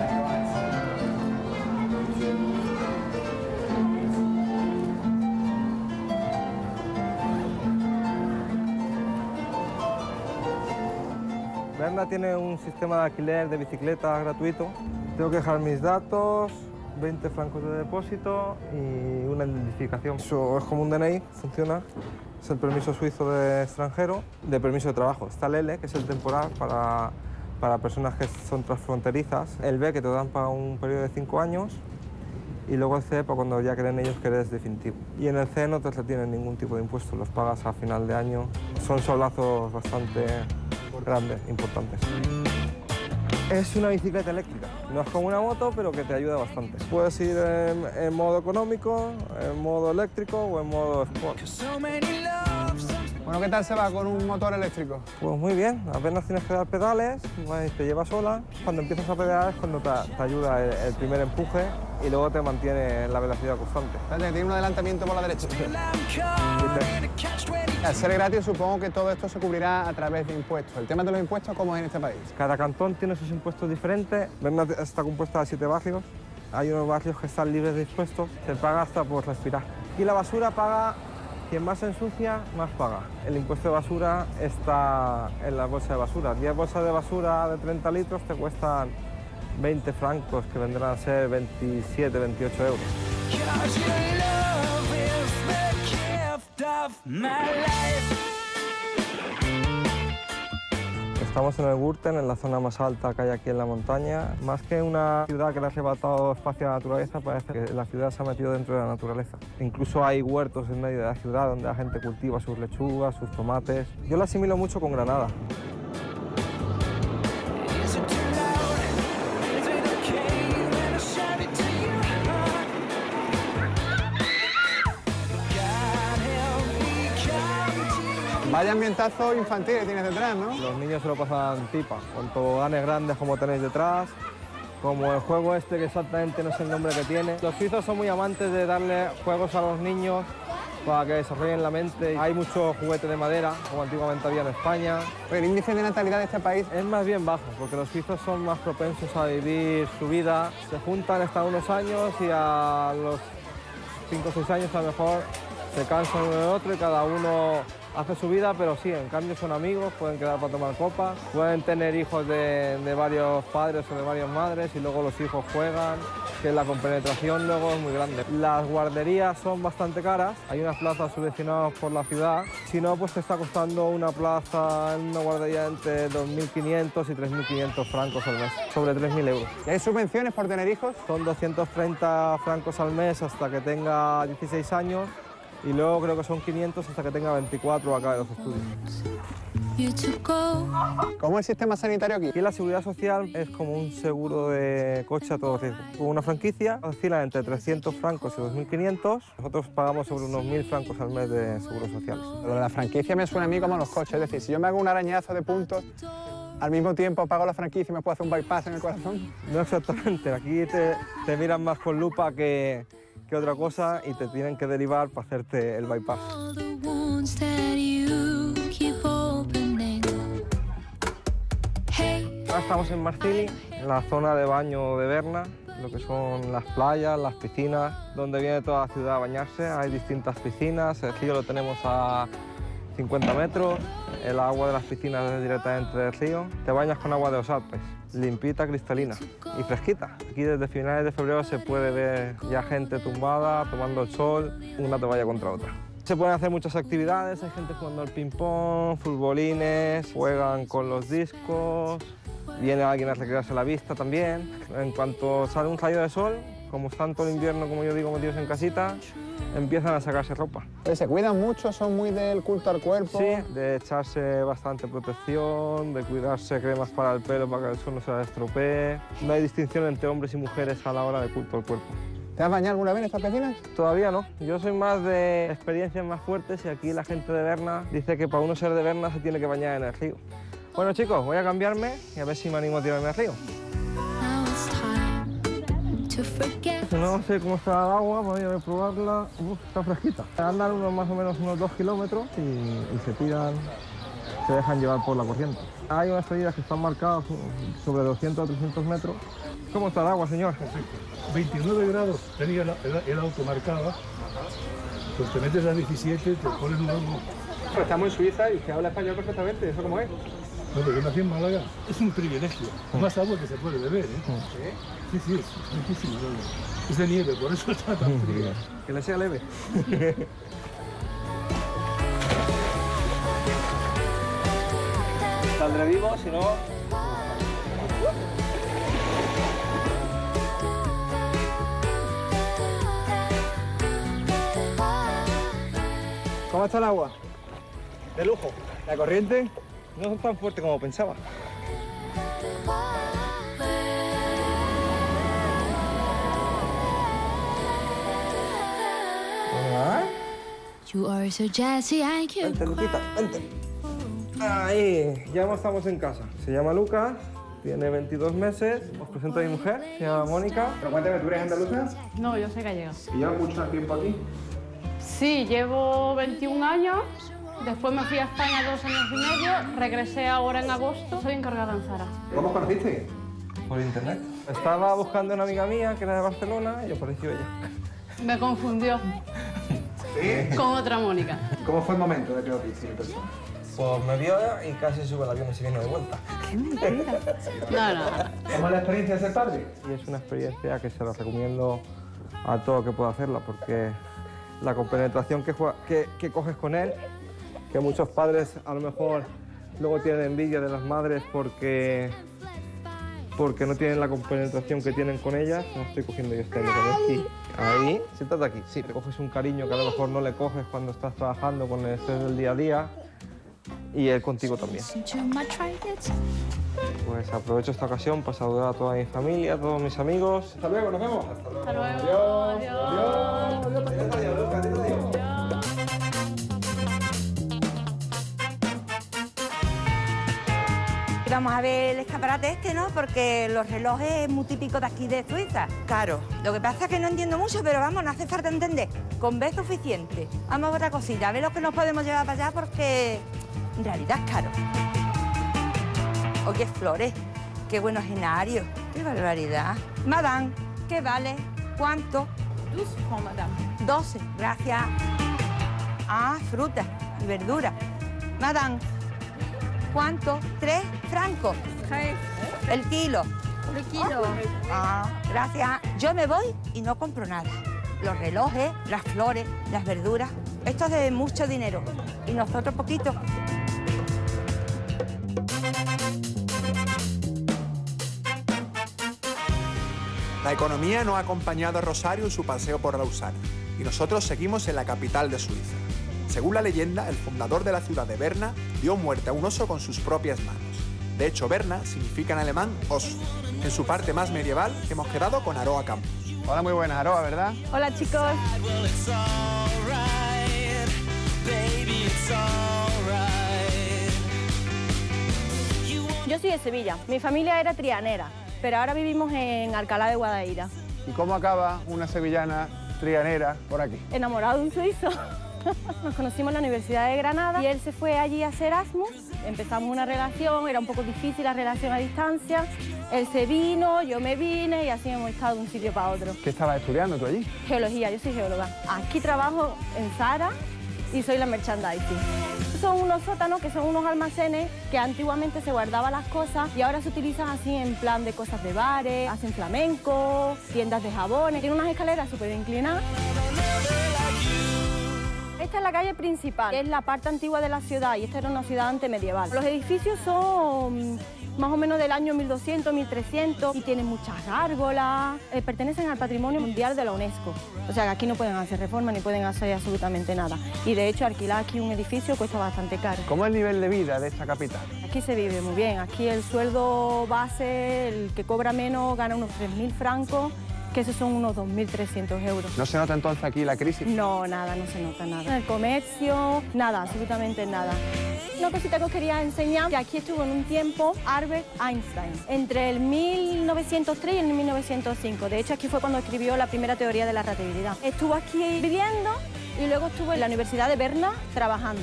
Berna tiene un sistema de alquiler de bicicletas gratuito. Tengo que dejar mis datos, veinte francos de depósito y una identificación. Eso es como un D N I, funciona. Es el permiso suizo de extranjero, de permiso de trabajo. Está el L, que es el temporal para, para personas que son transfronterizas. El B, que te dan para un periodo de cinco años. Y luego el C, para cuando ya creen ellos que eres definitivo. Y en el C no te retienen ningún tipo de impuesto, los pagas a final de año. Son solazos bastante grandes, importantes. Es una bicicleta eléctrica, no es como una moto, pero que te ayuda bastante. Puedes ir en, en modo económico, en modo eléctrico o en modo sport. Bueno, ¿qué tal se va con un motor eléctrico? Pues muy bien, apenas tienes que dar pedales, te lleva sola. Cuando empiezas a pedalear es cuando te, te ayuda el, el primer empuje y luego te mantiene en la velocidad constante. Espérate, tiene un adelantamiento por la derecha. Al ser gratis, supongo que todo esto se cubrirá a través de impuestos. ¿El tema de los impuestos cómo es en este país? Cada cantón tiene sus impuestos diferentes. Berna está compuesta de siete barrios. Hay unos barrios que están libres de impuestos. Se paga hasta por respirar. Aquí la basura paga, quien más se ensucia, más paga. El impuesto de basura está en la bolsa de basura. diez bolsas de basura de treinta litros te cuestan veinte francos, que vendrán a ser veintisiete, veintiocho euros. Estamos en el Gürtel, en la zona más alta que hay aquí en la montaña. Más que una ciudad que le ha arrebatado espacio a la naturaleza, parece que la ciudad se ha metido dentro de la naturaleza. Incluso hay huertos en medio de la ciudad donde la gente cultiva sus lechugas, sus tomates. Yo lo asimilo mucho con Granada. Vaya ambientazo infantil que tienes detrás, ¿no? Los niños se lo pasan pipa, con toboganes grandes como tenéis detrás, como el juego este que exactamente no sé el nombre que tiene. Los suizos son muy amantes de darle juegos a los niños para que desarrollen la mente. Hay muchos juguetes de madera, como antiguamente había en España. El índice de natalidad de este país es más bien bajo, porque los suizos son más propensos a vivir su vida. Se juntan hasta unos años y a los cinco o seis años a lo mejor se cansan uno de otro y cada uno hace su vida, pero sí, en cambio son amigos, pueden quedar para tomar copas, pueden tener hijos de, de varios padres o de varias madres y luego los hijos juegan, que la compenetración luego es muy grande. Las guarderías son bastante caras, hay unas plazas subvencionadas por la ciudad, si no pues te está costando una plaza en una guardería entre dos mil quinientos y tres mil quinientos francos al mes, sobre tres mil euros. ¿Y hay subvenciones por tener hijos? Son doscientos treinta francos al mes hasta que tenga dieciséis años. Y luego creo que son quinientos hasta que tenga veinticuatro acá de los estudios. ¿Cómo es el sistema sanitario aquí? Aquí la seguridad social es como un seguro de coche a todo riesgo. Una franquicia oscila entre trescientos francos y dos mil quinientos. Nosotros pagamos sobre unos mil francos al mes de seguros sociales. Lo de la franquicia me suena a mí como los coches. Es decir, si yo me hago un arañazo de puntos, al mismo tiempo pago la franquicia y me puedo hacer un bypass en el corazón. No exactamente. Aquí te, te miran más con lupa que... que otra cosa y te tienen que derivar para hacerte el bypass. Ahora estamos en Marcilly, en la zona de baño de Berna, lo que son las playas, las piscinas, donde viene toda la ciudad a bañarse. Hay distintas piscinas, el río lo tenemos a cincuenta metros, el agua de las piscinas es directamente del río. Te bañas con agua de los Alpes, limpita, cristalina y fresquita. Aquí desde finales de febrero se puede ver ya gente tumbada, tomando el sol, una toalla contra otra. Se pueden hacer muchas actividades, hay gente jugando al ping-pong, futbolines, juegan con los discos, viene alguien a recrearse la vista también. En cuanto sale un rayo de sol, como están todo el invierno, como yo digo, metidos en casita, empiezan a sacarse ropa. ¿Se cuidan mucho? ¿Son muy del culto al cuerpo? Sí, de echarse bastante protección, de cuidarse cremas para el pelo para que el sol no se la estropee. No hay distinción entre hombres y mujeres a la hora de culto al cuerpo. ¿Te has bañado alguna vez en estas piscinas? Todavía no. Yo soy más de experiencias más fuertes y aquí la gente de Berna dice que para uno ser de Berna se tiene que bañar en el río. Bueno, chicos, voy a cambiarme y a ver si me animo a tirarme al río. No sé cómo está el agua, voy a probarla. Uf, está fresquita. Andan unos más o menos unos dos kilómetros y, y se tiran, se dejan llevar por la corriente. Hay unas salidas que están marcadas sobre doscientos a trescientos metros. ¿Cómo está el agua, señor? veintinueve grados tenía el, el, el auto marcado. Pues te metes a diecisiete, te pones un horno. Estamos en Suiza y usted habla español perfectamente, ¿eso cómo es? No, pero yo nací en Málaga. Es un privilegio. Más agua que se puede beber, ¿eh? Sí, sí, es muchísimo. Es de nieve, por eso está tan fría. Que le sea leve. Saldré vivo, si no... ¿Cómo está el agua? De lujo. ¿La corriente? No es tan fuerte como pensaba. Vente, Luquita, vente. Ahí, ya estamos en casa. Se llama Lucas, tiene veintidós meses. Os presento a mi mujer, se llama Mónica. Pero cuéntame, ¿tú eres andaluza? No, yo soy gallega. ¿Y llevas mucho tiempo aquí? Sí, llevo veintiún años. Después me fui a España dos años y medio. Regresé ahora en agosto. Soy encargada en Zara. ¿Cómo conociste? Por internet. Estaba buscando una amiga mía que era de Barcelona y apareció ella. Me confundió. ¿Sí? Con otra Mónica. ¿Cómo fue el momento de que lo viste en persona? Pues me vio y casi sube el avión y se vino de vuelta. ¡Qué mentira! No, no. ¿Cómo es la experiencia de ser padre? Y es una experiencia que se la recomiendo a todo el que pueda hacerla, porque la compenetración que, juega, que, que coges con él, que muchos padres a lo mejor luego tienen envidia de las madres porque, porque no tienen la compenetración que tienen con ellas. No estoy cogiendo yo este aquí. Ahí, siéntate aquí. Sí, te coges un cariño que a lo mejor no le coges cuando estás trabajando con el estrés del día a día. Y él contigo también. Pues aprovecho esta ocasión para saludar a toda mi familia, a todos mis amigos. Hasta luego, nos vemos. Hasta luego. Adiós. Adiós. Adiós. Adiós. Adiós. Adiós. vamos a ver el escaparate este, ¿no? Porque los relojes es muy típicos de aquí de Suiza. Caro. Lo que pasa es que no entiendo mucho, pero vamos, no hace falta entender. Con B es suficiente. Vamos a otra cosita, a ver lo que nos podemos llevar para allá porque en realidad es caro. Oye, flores, qué buenos escenarios. Qué barbaridad. Madame, ¿qué vale? ¿Cuánto? doce francs, madame. doce, gracias. Ah, frutas y verduras. Madame, ¿cuánto? Tres francos. Tres. El kilo. El kilo. Ah, gracias. Yo me voy y no compro nada. Los relojes, las flores, las verduras. Esto es de mucho dinero. Y nosotros poquito. La economía no ha acompañado a Rosario en su paseo por Lausana y nosotros seguimos en la capital de Suiza. Según la leyenda, el fundador de la ciudad de Berna dio muerte a un oso con sus propias manos. De hecho, Berna significa en alemán oso. En su parte más medieval hemos quedado con Aroa Campos. Hola, muy buenas, Aroa, ¿verdad? Hola, chicos. Yo soy de Sevilla. Mi familia era trianera, pero ahora vivimos en Alcalá de Guadaira. ¿Y cómo acaba una sevillana trianera por aquí? Enamorado de un suizo. Nos conocimos en la Universidad de Granada y él se fue allí a hacer Erasmus. Empezamos una relación, era un poco difícil la relación a distancia. Él se vino, yo me vine y así hemos estado de un sitio para otro. ¿Qué estabas estudiando tú allí? Geología, yo soy geóloga. Aquí trabajo en Zara y soy la merchandising. Son unos sótanos que son unos almacenes que antiguamente se guardaban las cosas y ahora se utilizan así en plan de cosas de bares, hacen flamenco, tiendas de jabones. Tiene unas escaleras súper inclinadas. Esta es la calle principal, que es la parte antigua de la ciudad y esta era una ciudad antemedieval. Los edificios son más o menos del año mil doscientos, mil trescientos y tienen muchas gárgolas. Eh, pertenecen al Patrimonio Mundial de la UNESCO. O sea que aquí no pueden hacer reformas ni pueden hacer absolutamente nada. Y de hecho alquilar aquí un edificio cuesta bastante caro. ¿Cómo es el nivel de vida de esta capital? Aquí se vive muy bien. Aquí el sueldo base, el que cobra menos gana unos tres mil francos, que esos son unos dos mil trescientos euros. ¿No se nota entonces aquí la crisis? No, nada, no se nota nada. En el comercio, nada, absolutamente nada. Una cosita que os quería enseñar, que aquí estuvo en un tiempo Albert Einstein, entre el mil novecientos tres y el mil novecientos cinco. De hecho, aquí fue cuando escribió la primera teoría de la relatividad. Estuvo aquí viviendo y luego estuvo en la Universidad de Berna trabajando.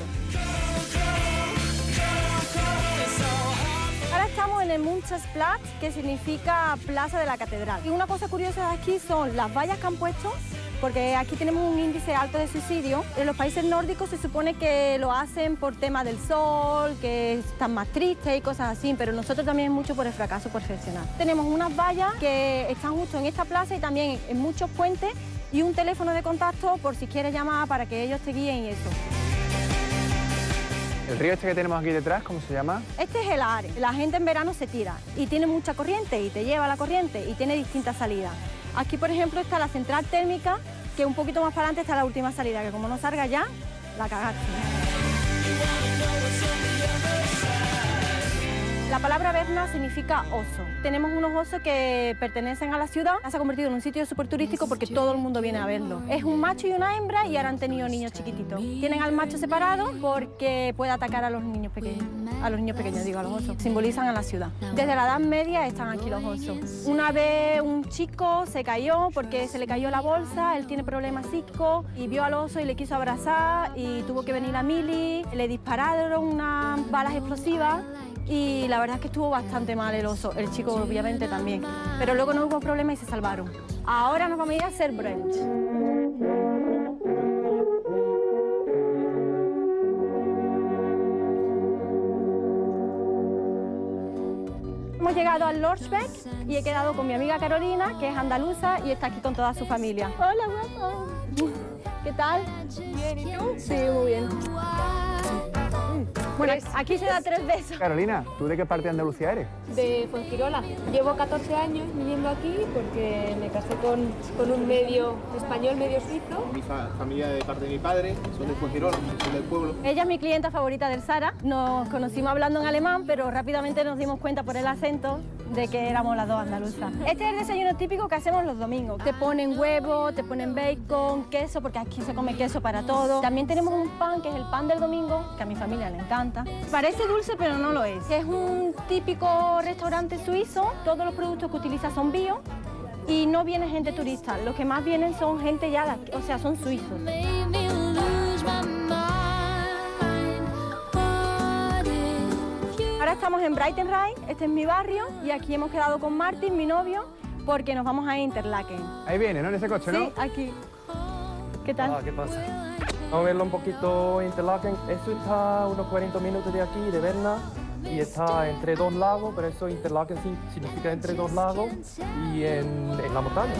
Ahora estamos en el Münsterplatz, que significa Plaza de la Catedral. Y una cosa curiosa de aquí son las vallas que han puesto, porque aquí tenemos un índice alto de suicidio. En los países nórdicos se supone que lo hacen por tema del sol, que están más tristes y cosas así, pero nosotros también es mucho por el fracaso profesional. Tenemos unas vallas que están justo en esta plaza y también en muchos puentes y un teléfono de contacto por si quieres llamar para que ellos te guíen y eso. ¿El río este que tenemos aquí detrás, cómo se llama? Este es el Aare. La gente en verano se tira y tiene mucha corriente y te lleva la corriente y tiene distintas salidas. Aquí, por ejemplo, está la central térmica, que un poquito más para adelante está la última salida, que como no salga ya, la cagaste. La palabra Berna significa oso. Tenemos unos osos que pertenecen a la ciudad. Se ha convertido en un sitio súper turístico porque todo el mundo viene a verlo. Es un macho y una hembra y ahora han tenido niños chiquititos. Tienen al macho separado porque puede atacar a los niños pequeños. A los niños pequeños, digo, a los osos. Simbolizan a la ciudad. Desde la Edad Media están aquí los osos. Una vez un chico se cayó porque se le cayó la bolsa, él tiene problemas psíquicos y vio al oso y le quiso abrazar y tuvo que venir la mili, le dispararon unas balas explosivas. Y la verdad es que estuvo bastante mal el oso, el chico obviamente también. Pero luego no hubo problema y se salvaron. Ahora nos vamos a ir a hacer brunch. Hemos llegado al Lorschbeck y he quedado con mi amiga Carolina, que es andaluza y está aquí con toda su familia. Hola, guapo. ¿Qué tal? Bien, ¿y tú? Sí, muy bien. Bueno, aquí se da tres besos. Carolina, ¿tú de qué parte de Andalucía eres? De Fuengirola. Llevo catorce años viviendo aquí porque me casé con, con un medio español, medio suizo. Mi fa familia de parte de mi padre son de Fuengirola, son del pueblo. Ella es mi clienta favorita del Zara. Nos conocimos hablando en alemán, pero rápidamente nos dimos cuenta por el acento de que éramos las dos andaluzas. Este es el desayuno típico que hacemos los domingos. Te ponen huevo, te ponen bacon, queso, porque aquí se come queso para todo. También tenemos un pan, que es el pan del domingo, que a mi familia le encanta. Parece dulce, pero no lo es. Es un típico restaurante suizo. Todos los productos que utiliza son bio y no viene gente turista. Los que más vienen son gente ya, de aquí, o sea, son suizos. Ahora estamos en Breitenrhein, este es mi barrio, y aquí hemos quedado con Martin, mi novio, porque nos vamos a Interlaken. Ahí viene, ¿no? En ese coche, ¿no? Sí, aquí. ¿Qué tal? Ah, ¿qué pasa? Vamos a verlo un poquito Interlaken. Esto está a unos cuarenta minutos de aquí, de Berna, y está entre dos lagos, pero eso Interlaken significa entre dos lagos y en, en la montaña.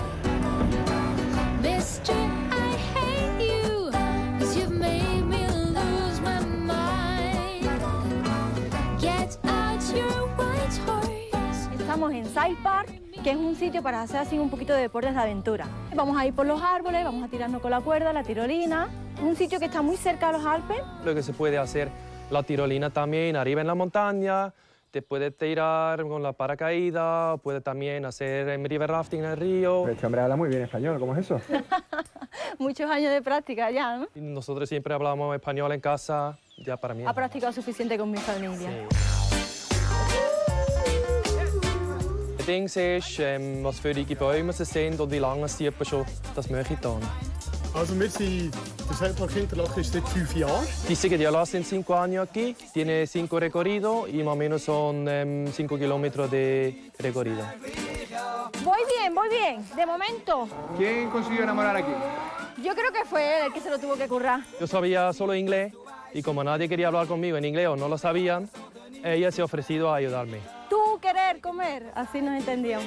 Estamos en Side Park, que es un sitio para hacer así un poquito de deportes de aventura. Vamos a ir por los árboles, vamos a tirarnos con la cuerda, la tirolina. Es un sitio que está muy cerca de los Alpes. Lo que se puede hacer la tirolina también arriba en la montaña, te puedes tirar con la paracaídas, puedes también hacer river rafting en el río. Este hombre habla muy bien español, ¿cómo es eso? Muchos años de práctica ya, ¿no? Y nosotros siempre hablamos español en casa, ya para mí. Ha practicado suficiente con mi familia. Sí. Het ding is, um, was für die Bäume sind und wie lange sieht man schon, das möchte ich dann. Also wir sind, der Sidepark Interlaken ist seit fünf Jahren. Dice que ya lo hacen cinco años aquí, tiene cinco recorridos y más o menos son um, cinco kilómetros de recorrido. Voy bien, voy bien, de momento. ¿Quién consiguió enamorar aquí? Yo creo que fue él el que se lo tuvo que currar. Yo sabía solo inglés y como nadie quería hablar conmigo en inglés o no lo sabían, ella se ha ofrecido a ayudarme. Tú querer comer, así nos entendíamos.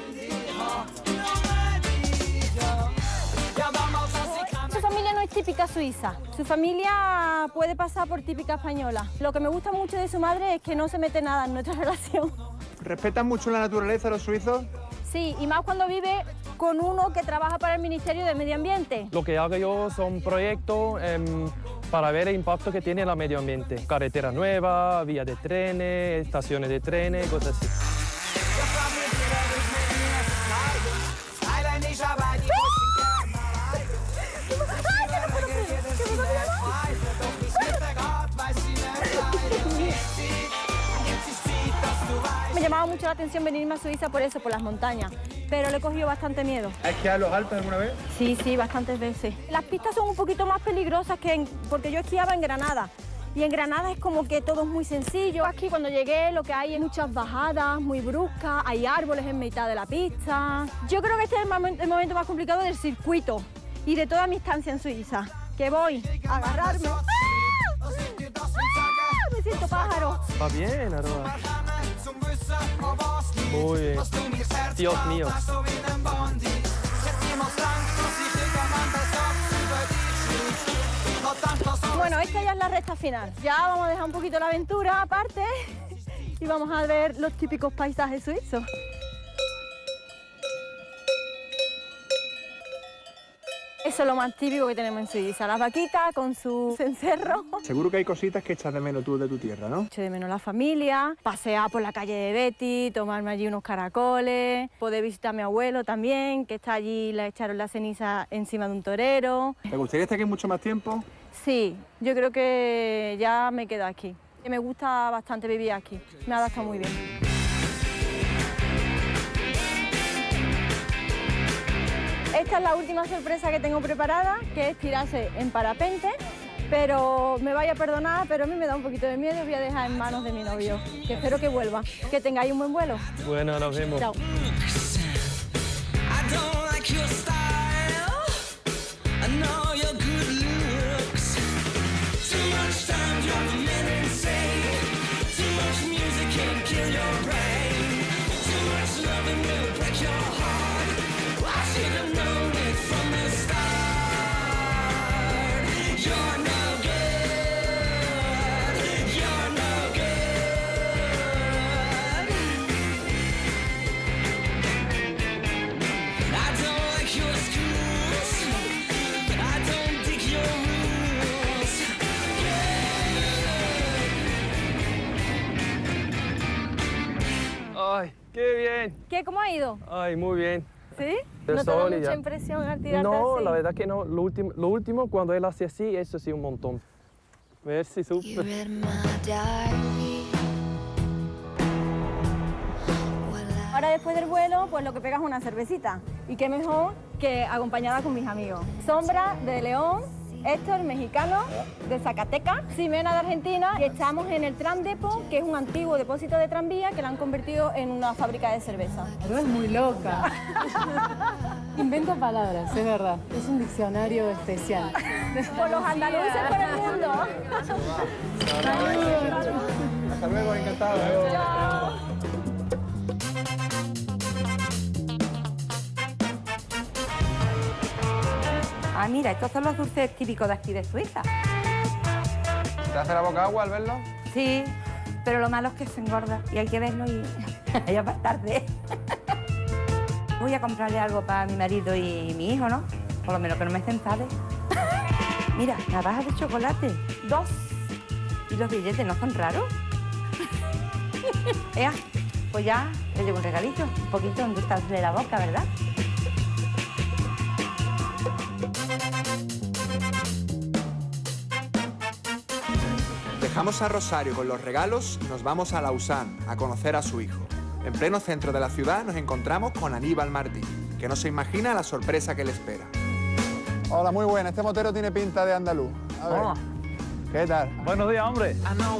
Su familia no es típica suiza, su familia puede pasar por típica española. Lo que me gusta mucho de su madre es que no se mete nada en nuestra relación. ¿Respetan mucho la naturaleza los suizos? Sí, y más cuando vive con uno que trabaja para el Ministerio de Medio Ambiente. Lo que hago yo son proyectos eh, para ver el impacto que tiene el medio ambiente. Carretera nueva, vías de trenes, estaciones de trenes, cosas así. Me llamaba mucho la atención venirme a Suiza por eso, por las montañas, pero le he cogido bastante miedo. ¿Has esquiado los Alpes alguna vez? Sí, sí, bastantes veces. Las pistas son un poquito más peligrosas que en, porque yo esquiaba en Granada. Y en Granada es como que todo es muy sencillo. Aquí cuando llegué lo que hay es muchas bajadas muy bruscas, hay árboles en mitad de la pista. Yo creo que este es el momento, el momento más complicado del circuito y de toda mi estancia en Suiza, que voy a agarrarme. ¡Ah! ¡Ah! Me siento pájaro. Va bien, Aroa. Muy bien. Dios mío. Bueno, esta ya es la recta final. Ya vamos a dejar un poquito la aventura aparte y vamos a ver los típicos paisajes suizos. Eso es lo más típico que tenemos en Suiza, las vaquitas con su cencerro. Seguro que hay cositas que echas de menos tú de tu tierra, ¿no? Echo de menos la familia, pasear por la calle de Betty, tomarme allí unos caracoles, poder visitar a mi abuelo también, que está allí, le echaron la ceniza encima de un torero. ¿Te gustaría estar aquí mucho más tiempo? Sí, yo creo que ya me quedo aquí. Me gusta bastante vivir aquí, me ha adaptado muy bien. Esta es la última sorpresa que tengo preparada, que es tirarse en parapente, pero me vaya a perdonar, pero a mí me da un poquito de miedo y voy a dejar en manos de mi novio, que espero que vuelva. Que tengáis un buen vuelo. Bueno, nos vemos. Chao. I don't like your schools. I don't bien. ¿Qué? ¿Cómo ha ido? Ay, muy bien. ¿Sí? El ¿No te da sol y mucha ya. impresión al tirarte No, así? la verdad que no. Lo último, lo último cuando él hace así, eso sí, un montón. A ver si supe. Ahora después del vuelo, pues lo que pega es una cervecita. Y qué mejor que acompañada con mis amigos. Sombra de León, Héctor, mexicano, de Zacatecas, Ximena de Argentina. Y estamos en el Tram Depot, que es un antiguo depósito de tranvía que lo han convertido en una fábrica de cerveza. Pero es muy loca. Inventa palabras, es verdad. Es un diccionario especial. Por los andaluces por el mundo. Hasta luego, encantado. Chao. Ah, mira, estos son los dulces típicos de aquí de Suiza. ¿Te hace la boca agua al verlo? Sí, pero lo malo es que se engorda y hay que verlo y ya va tarde. Voy a comprarle algo para mi marido y mi hijo, ¿no? Por lo menos que no me centrale. Mira, navajas de chocolate. Dos. ¿Y los billetes no son raros? Ea, pues ya le llevo un regalito. Un poquito endulzarle la boca, ¿verdad? Dejamos a Rosario con los regalos y nos vamos a Lausanne a conocer a su hijo. En pleno centro de la ciudad nos encontramos con Aníbal Martín, que no se imagina la sorpresa que le espera. Hola, muy buena. Este motero tiene pinta de andaluz. A ver. Hola. ¿Qué tal? Buenos días, hombre.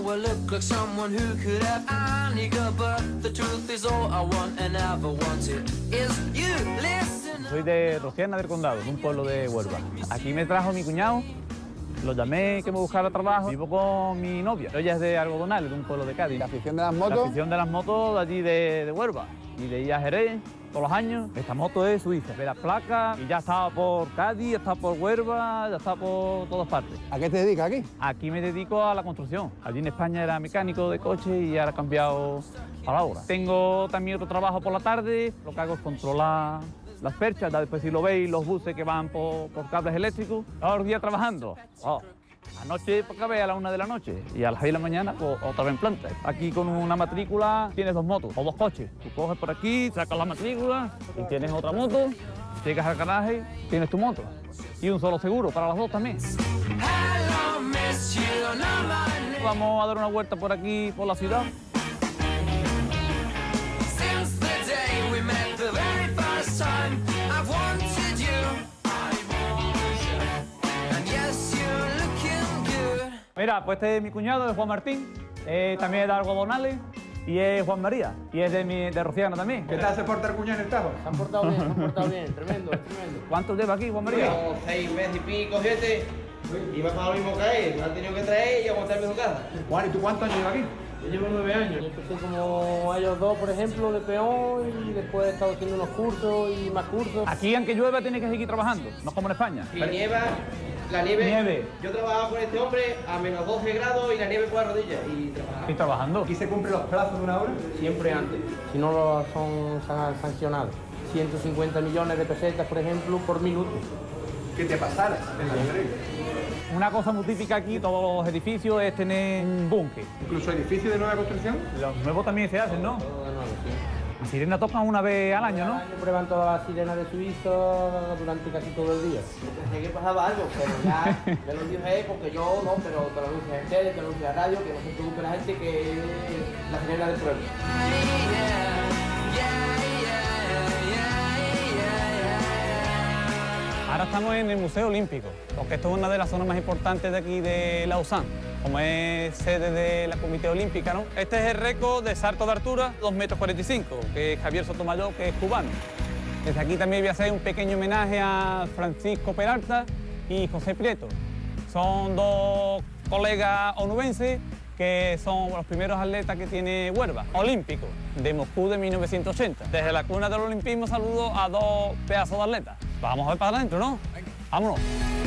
Soy de Rociana del Condado, de un pueblo de Huelva. Aquí me trajo mi cuñado, lo llamé que me buscara trabajo. Vivo con mi novia. Ella es de Algodonal, de un pueblo de Cádiz. ¿La afición de las motos? La afición de las motos de allí de, de Huelva. Y de ir a Jerez todos los años. Esta moto es suiza. Ve las placas y ya está por Cádiz, está por Huelva, ya está por todas partes. ¿A qué te dedicas aquí? Aquí me dedico a la construcción. Allí en España era mecánico de coche y ahora he cambiado a la obra. Tengo también otro trabajo por la tarde. Lo que hago es controlar las perchas, después si lo veis, los buses que van por, por cables eléctricos. Ahora el día trabajando. Oh. Anoche por acabé a la una de la noche y a las seis de la mañana pues, otra vez en planta. Aquí con una matrícula tienes dos motos o dos coches. Tú coges por aquí, sacas la matrícula y tienes otra moto, llegas al garaje, tienes tu moto. Y un solo seguro para las dos también. Vamos a dar una vuelta por aquí, por la ciudad. Mira, pues este es mi cuñado, es Juan Martín, eh, también es de Algodonales y es Juan María, y es de, mi, de Rociana también. ¿Qué tal se porta el cuñado en el Tajo? Se han portado bien, se han portado bien, tremendo, tremendo. ¿Cuánto lleva aquí, Juan María? Como seis meses y pico, siete, y me ha pasado lo mismo que él, me han tenido que traer y aguantarme su casa. Juan, ¿y tú cuántos años llevas aquí? Yo llevo nueve años. Yo empecé como ellos dos, por ejemplo, de peón y después he estado haciendo unos cursos y más cursos. Aquí, aunque llueva, tienes que seguir trabajando, no como en España. Y nieva, la nieve, nieve. Yo trabajaba con este hombre a menos doce grados y la nieve por la rodilla y trabajaba. ¿Y trabajando? ¿Aquí se cumplen los plazos de una hora? Siempre antes, si no lo son sancionados. ciento cincuenta millones de pesetas, por ejemplo, por minuto. ¿Qué te pasara en la librería? Una cosa muy típica aquí, todos los edificios, es tener un búnker. ¿Incluso edificios de nueva construcción? Los nuevos también se hacen, ¿no? Todo de nuevo, sí. Las sirenas tocan una vez al año, ¿no? Al año prueban todas las sirenas de Suiza durante casi todo el día. Pensé que pasaba algo, pero ya me lo dije porque yo no, pero te lo anuncié en tele, te lo anuncié en radio, que no se preocupe la gente, que es la sirena del pueblo. Ahora estamos en el Museo Olímpico, porque esto es una de las zonas más importantes de aquí de Lausanne, como es sede de la Comité Olímpica, ¿no? Este es el récord de salto de altura, dos metros cuarenta y cinco, que es Javier Sotomayor, que es cubano. Desde aquí también voy a hacer un pequeño homenaje a Francisco Peralta y José Prieto. Son dos colegas onubenses que son los primeros atletas que tiene Huelva, olímpicos, de Moscú de mil novecientos ochenta. Desde la cuna del olimpismo saludo a dos pedazos de atletas. Vamos a ver para adentro, ¿no? Venga. Vámonos.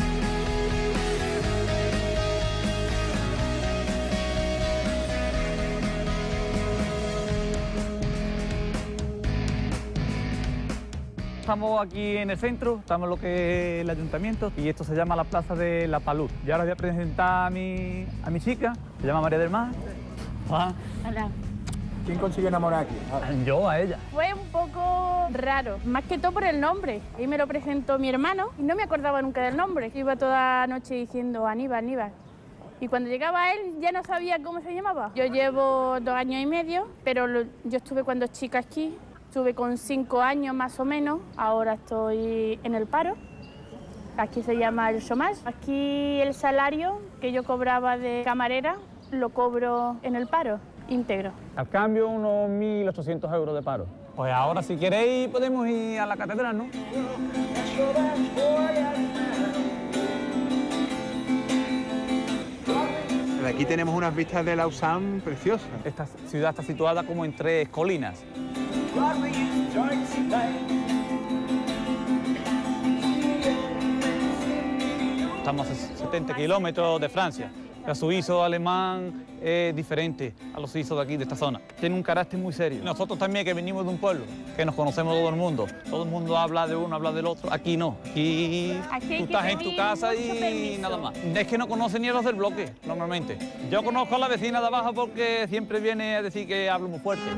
Estamos aquí en el centro, estamos en lo que es el ayuntamiento y esto se llama la Plaza de la Palud. Y ahora voy a presentar a mi, a mi chica, se llama María del Mar. Hola. Hola. ¿Quién consigue enamorar aquí? Yo a ella. Fue un poco raro, más que todo por el nombre. Ahí me lo presentó mi hermano y no me acordaba nunca del nombre. Iba toda la noche diciendo Aníbal, Aníbal. Y cuando llegaba él ya no sabía cómo se llamaba. Yo llevo dos años y medio, pero lo, yo estuve cuando chica aquí. Estuve con cinco años más o menos. Ahora estoy en el paro. Aquí se llama el chômage. Aquí el salario que yo cobraba de camarera lo cobro en el paro íntegro. Al cambio, unos mil ochocientos euros de paro. Pues ahora, si queréis, podemos ir a la catedral, ¿no? Aquí tenemos unas vistas de Lausanne preciosas. Esta ciudad está situada como en tres colinas. Estamos a setenta kilómetros de Francia. El suizo alemán es diferente a los suizos de aquí, de esta zona. Tiene un carácter muy serio. Nosotros también, que venimos de un pueblo, que nos conocemos todo el mundo. Todo el mundo habla de uno, habla del otro. Aquí no. Aquí, Aquí tú estás en tu casa y permiso. nada más. Es que no conocen ni a los del bloque, normalmente. Yo conozco a la vecina de abajo porque siempre viene a decir que hablo muy fuerte.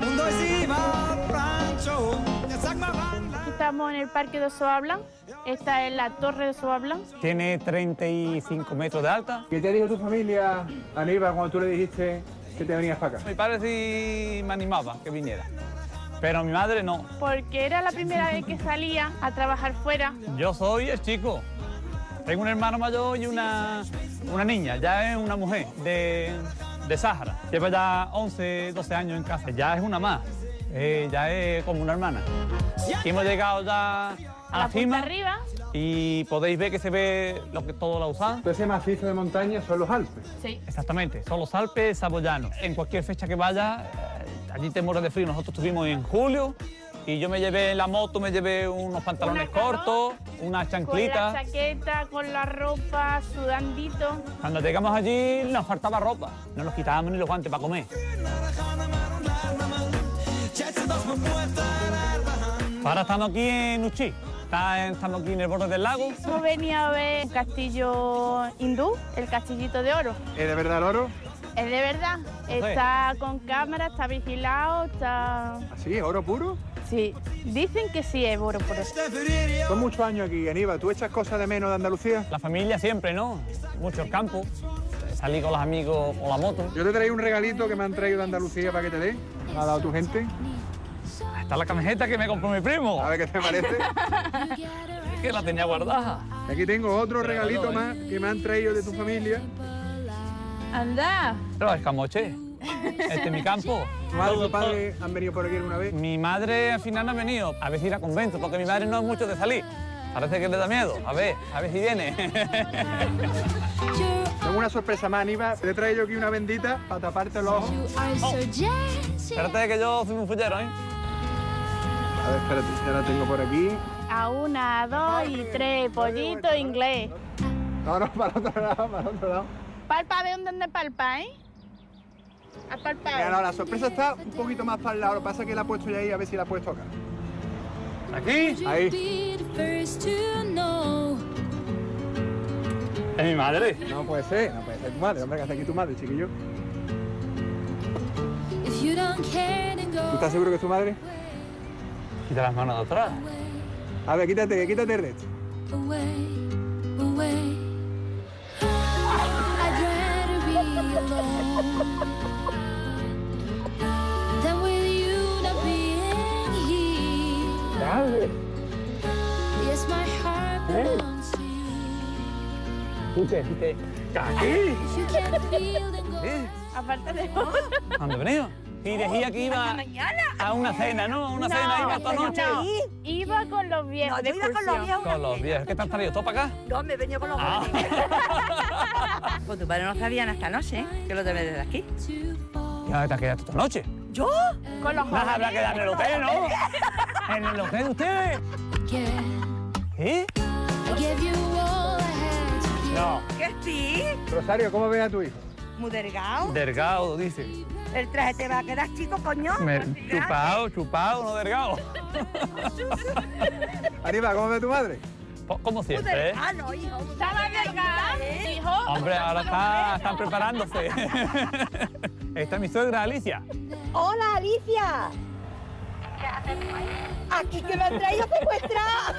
Aquí estamos en el parque de Soablan. Esta es la torre de Soablan. Tiene treinta y cinco metros de alta. ¿Qué te dijo tu familia, Aníbal, cuando tú le dijiste que te venías para acá? Mi padre sí me animaba que viniera, pero mi madre no. Porque era la primera vez que salía a trabajar fuera. Yo soy el chico. Tengo un hermano mayor y una, una niña, ya es una mujer de, de Sáhara. Lleva ya once, doce años en casa, ya es una más, eh, ya es como una hermana. Y hemos llegado ya a la, la cima arriba. Y podéis ver que se ve lo que todo Lausanne. Ese macizo de montaña son los Alpes. Sí. Exactamente, son los Alpes saboyanos. En cualquier fecha que vaya, eh, allí te mueres de frío. Nosotros estuvimos en julio y yo me llevé en la moto, me llevé unos pantalones una cortos, unas chanclitas. Con la chaqueta, con la ropa, sudandito. Cuando llegamos allí nos faltaba ropa, no nos quitábamos ni los guantes para comer. Ahora estamos aquí en Uchi. Estamos aquí en el borde del lago. Hemos venido a ver un castillo hindú, el Castillito de Oro. ¿Es de verdad el oro? Es de verdad. Está con cámara, está vigilado, está... ¿Así? ¿Es oro puro? Sí. Dicen que sí es oro puro. Son muchos años aquí, Aníbal. ¿Tú echas cosas de menos de Andalucía? La familia siempre, ¿no? Mucho el campo. Salí con los amigos con la moto. Yo te traigo un regalito que me han traído de Andalucía para que te dé. ¿Me ha dado tu gente? Está la camiseta que me compró mi primo. A ver qué te parece. Es que la tenía guardada. Aquí tengo otro regalito más que me han traído de tu familia. Anda. Pero es camoche. Este es mi campo. ¿Tu madre y tu padre han venido por aquí alguna vez? Mi madre al final no ha venido. A ver si ir a convento, porque mi madre no es mucho de salir. Parece que le da miedo. A ver, a ver si viene. Tengo una sorpresa más, Aníbal. Te he traído aquí una bendita para taparte los ojos. Oh. Espérate que yo soy un fullero, ¿eh? A ver, espérate, ya la tengo por aquí. A una, a dos y tres, pollito inglés. No, no, para el otro lado, para el otro lado. Palpa, ve dónde palpa, ¿eh? A palpar. Mira, no, la sorpresa está un poquito más para el lado. Lo que pasa es que la he puesto ya ahí, a ver si la puedes tocar. ¿Aquí? Ahí. ¿Es mi madre? No puede ser, no puede ser tu madre. Hombre, ¿qué hace aquí tu madre, chiquillo? ¿Tú estás seguro que es tu madre? Quita las manos de atrás. A ver, quítate, quítate el resto. Dale. ¿Eh? ¿Qué? ¿Qué? ¿Aquí? ¿Eh? Aparte de... ¿Dónde venido? Y decía que iba a una cena, ¿no? A una no, cena, iba esta noche. No, iba con los viejos. No, yo iba con los viejos. Con los viejos. ¿Qué te has traído? ¿Todo para acá? No, me he venido con los ah. viejos. Pues tu padre no sabían esta noche, ¿eh? Que lo debes desde aquí. ¿Y dónde te has quedado esta noche? ¿Yo? Con los jóvenes. Habrá quedado en el hotel, ¿no? ¿En el hotel de ustedes? ¿Sí? No. ¿Qué sí? Rosario, ¿cómo ves a tu hijo? Muy delgado. Delgado, dice. El traje te va a quedar chico, coño. Me, chupado, chupado, no delgado. Aníbal, ¿cómo ve tu madre? Como siempre, ¿eh? Ah, no, hijo. Estaba delgada, hijo. Hombre, ahora está, están preparándose. Esta es mi suegra, Alicia. Hola, Alicia. ¿Qué haces tú ahí? Aquí que me han traído secuestrada.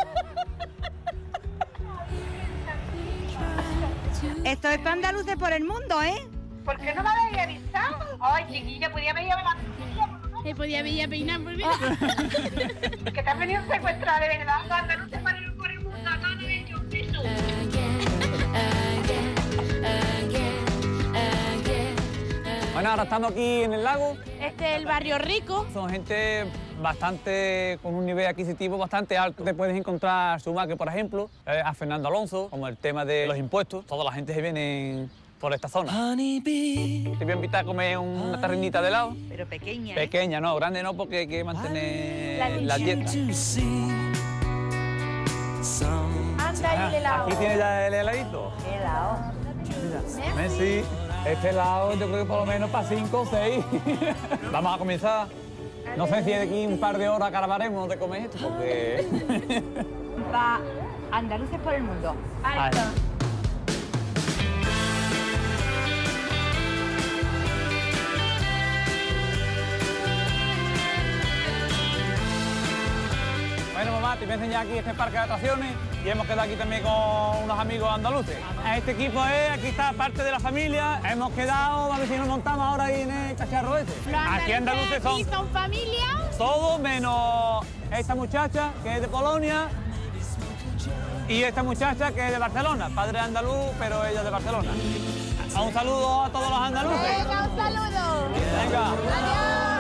Esto es para andaluces por el mundo, ¿eh? ¿Por qué no me habéis avisado? Ay, chiquilla, podía haber ido a la Te podía haber ido a peinar por mí. que te has venido secuestrada, de verdad. Los andaluces por el, por el mundo, no han hecho un piso. Bueno, ahora estamos aquí en el lago. Este es el barrio rico. Son gente bastante, con un nivel adquisitivo bastante alto. Te puedes encontrar Sumaque, por ejemplo, eh, a Fernando Alonso, como el tema de los impuestos. Toda la gente se viene por esta zona. Te voy a invitar a comer una tarrinita de helado. Pero pequeña, ¿eh? Pequeña, no, grande no, porque hay que mantener la dieta. Anda y el helado. Aquí tiene ya el heladito. Helado. Mira, Messi, este helado yo creo que por lo menos para cinco o seis. Vamos a comenzar. No sé si de aquí un par de horas acabaremos de comer esto, porque... Va andaluces por el mundo. Ahí está. Bueno, mamá, te voy a enseñar aquí este parque de atracciones y hemos quedado aquí también con unos amigos andaluces. Este equipo es, aquí está parte de la familia, hemos quedado, a ver si nos montamos ahora ahí en el cacharro ese. Aquí andaluces son, son familia. todos menos esta muchacha que es de Polonia y esta muchacha que es de Barcelona, padre andaluz, pero ella es de Barcelona. Un saludo a todos los andaluces. Venga, un saludo. Venga. Adiós.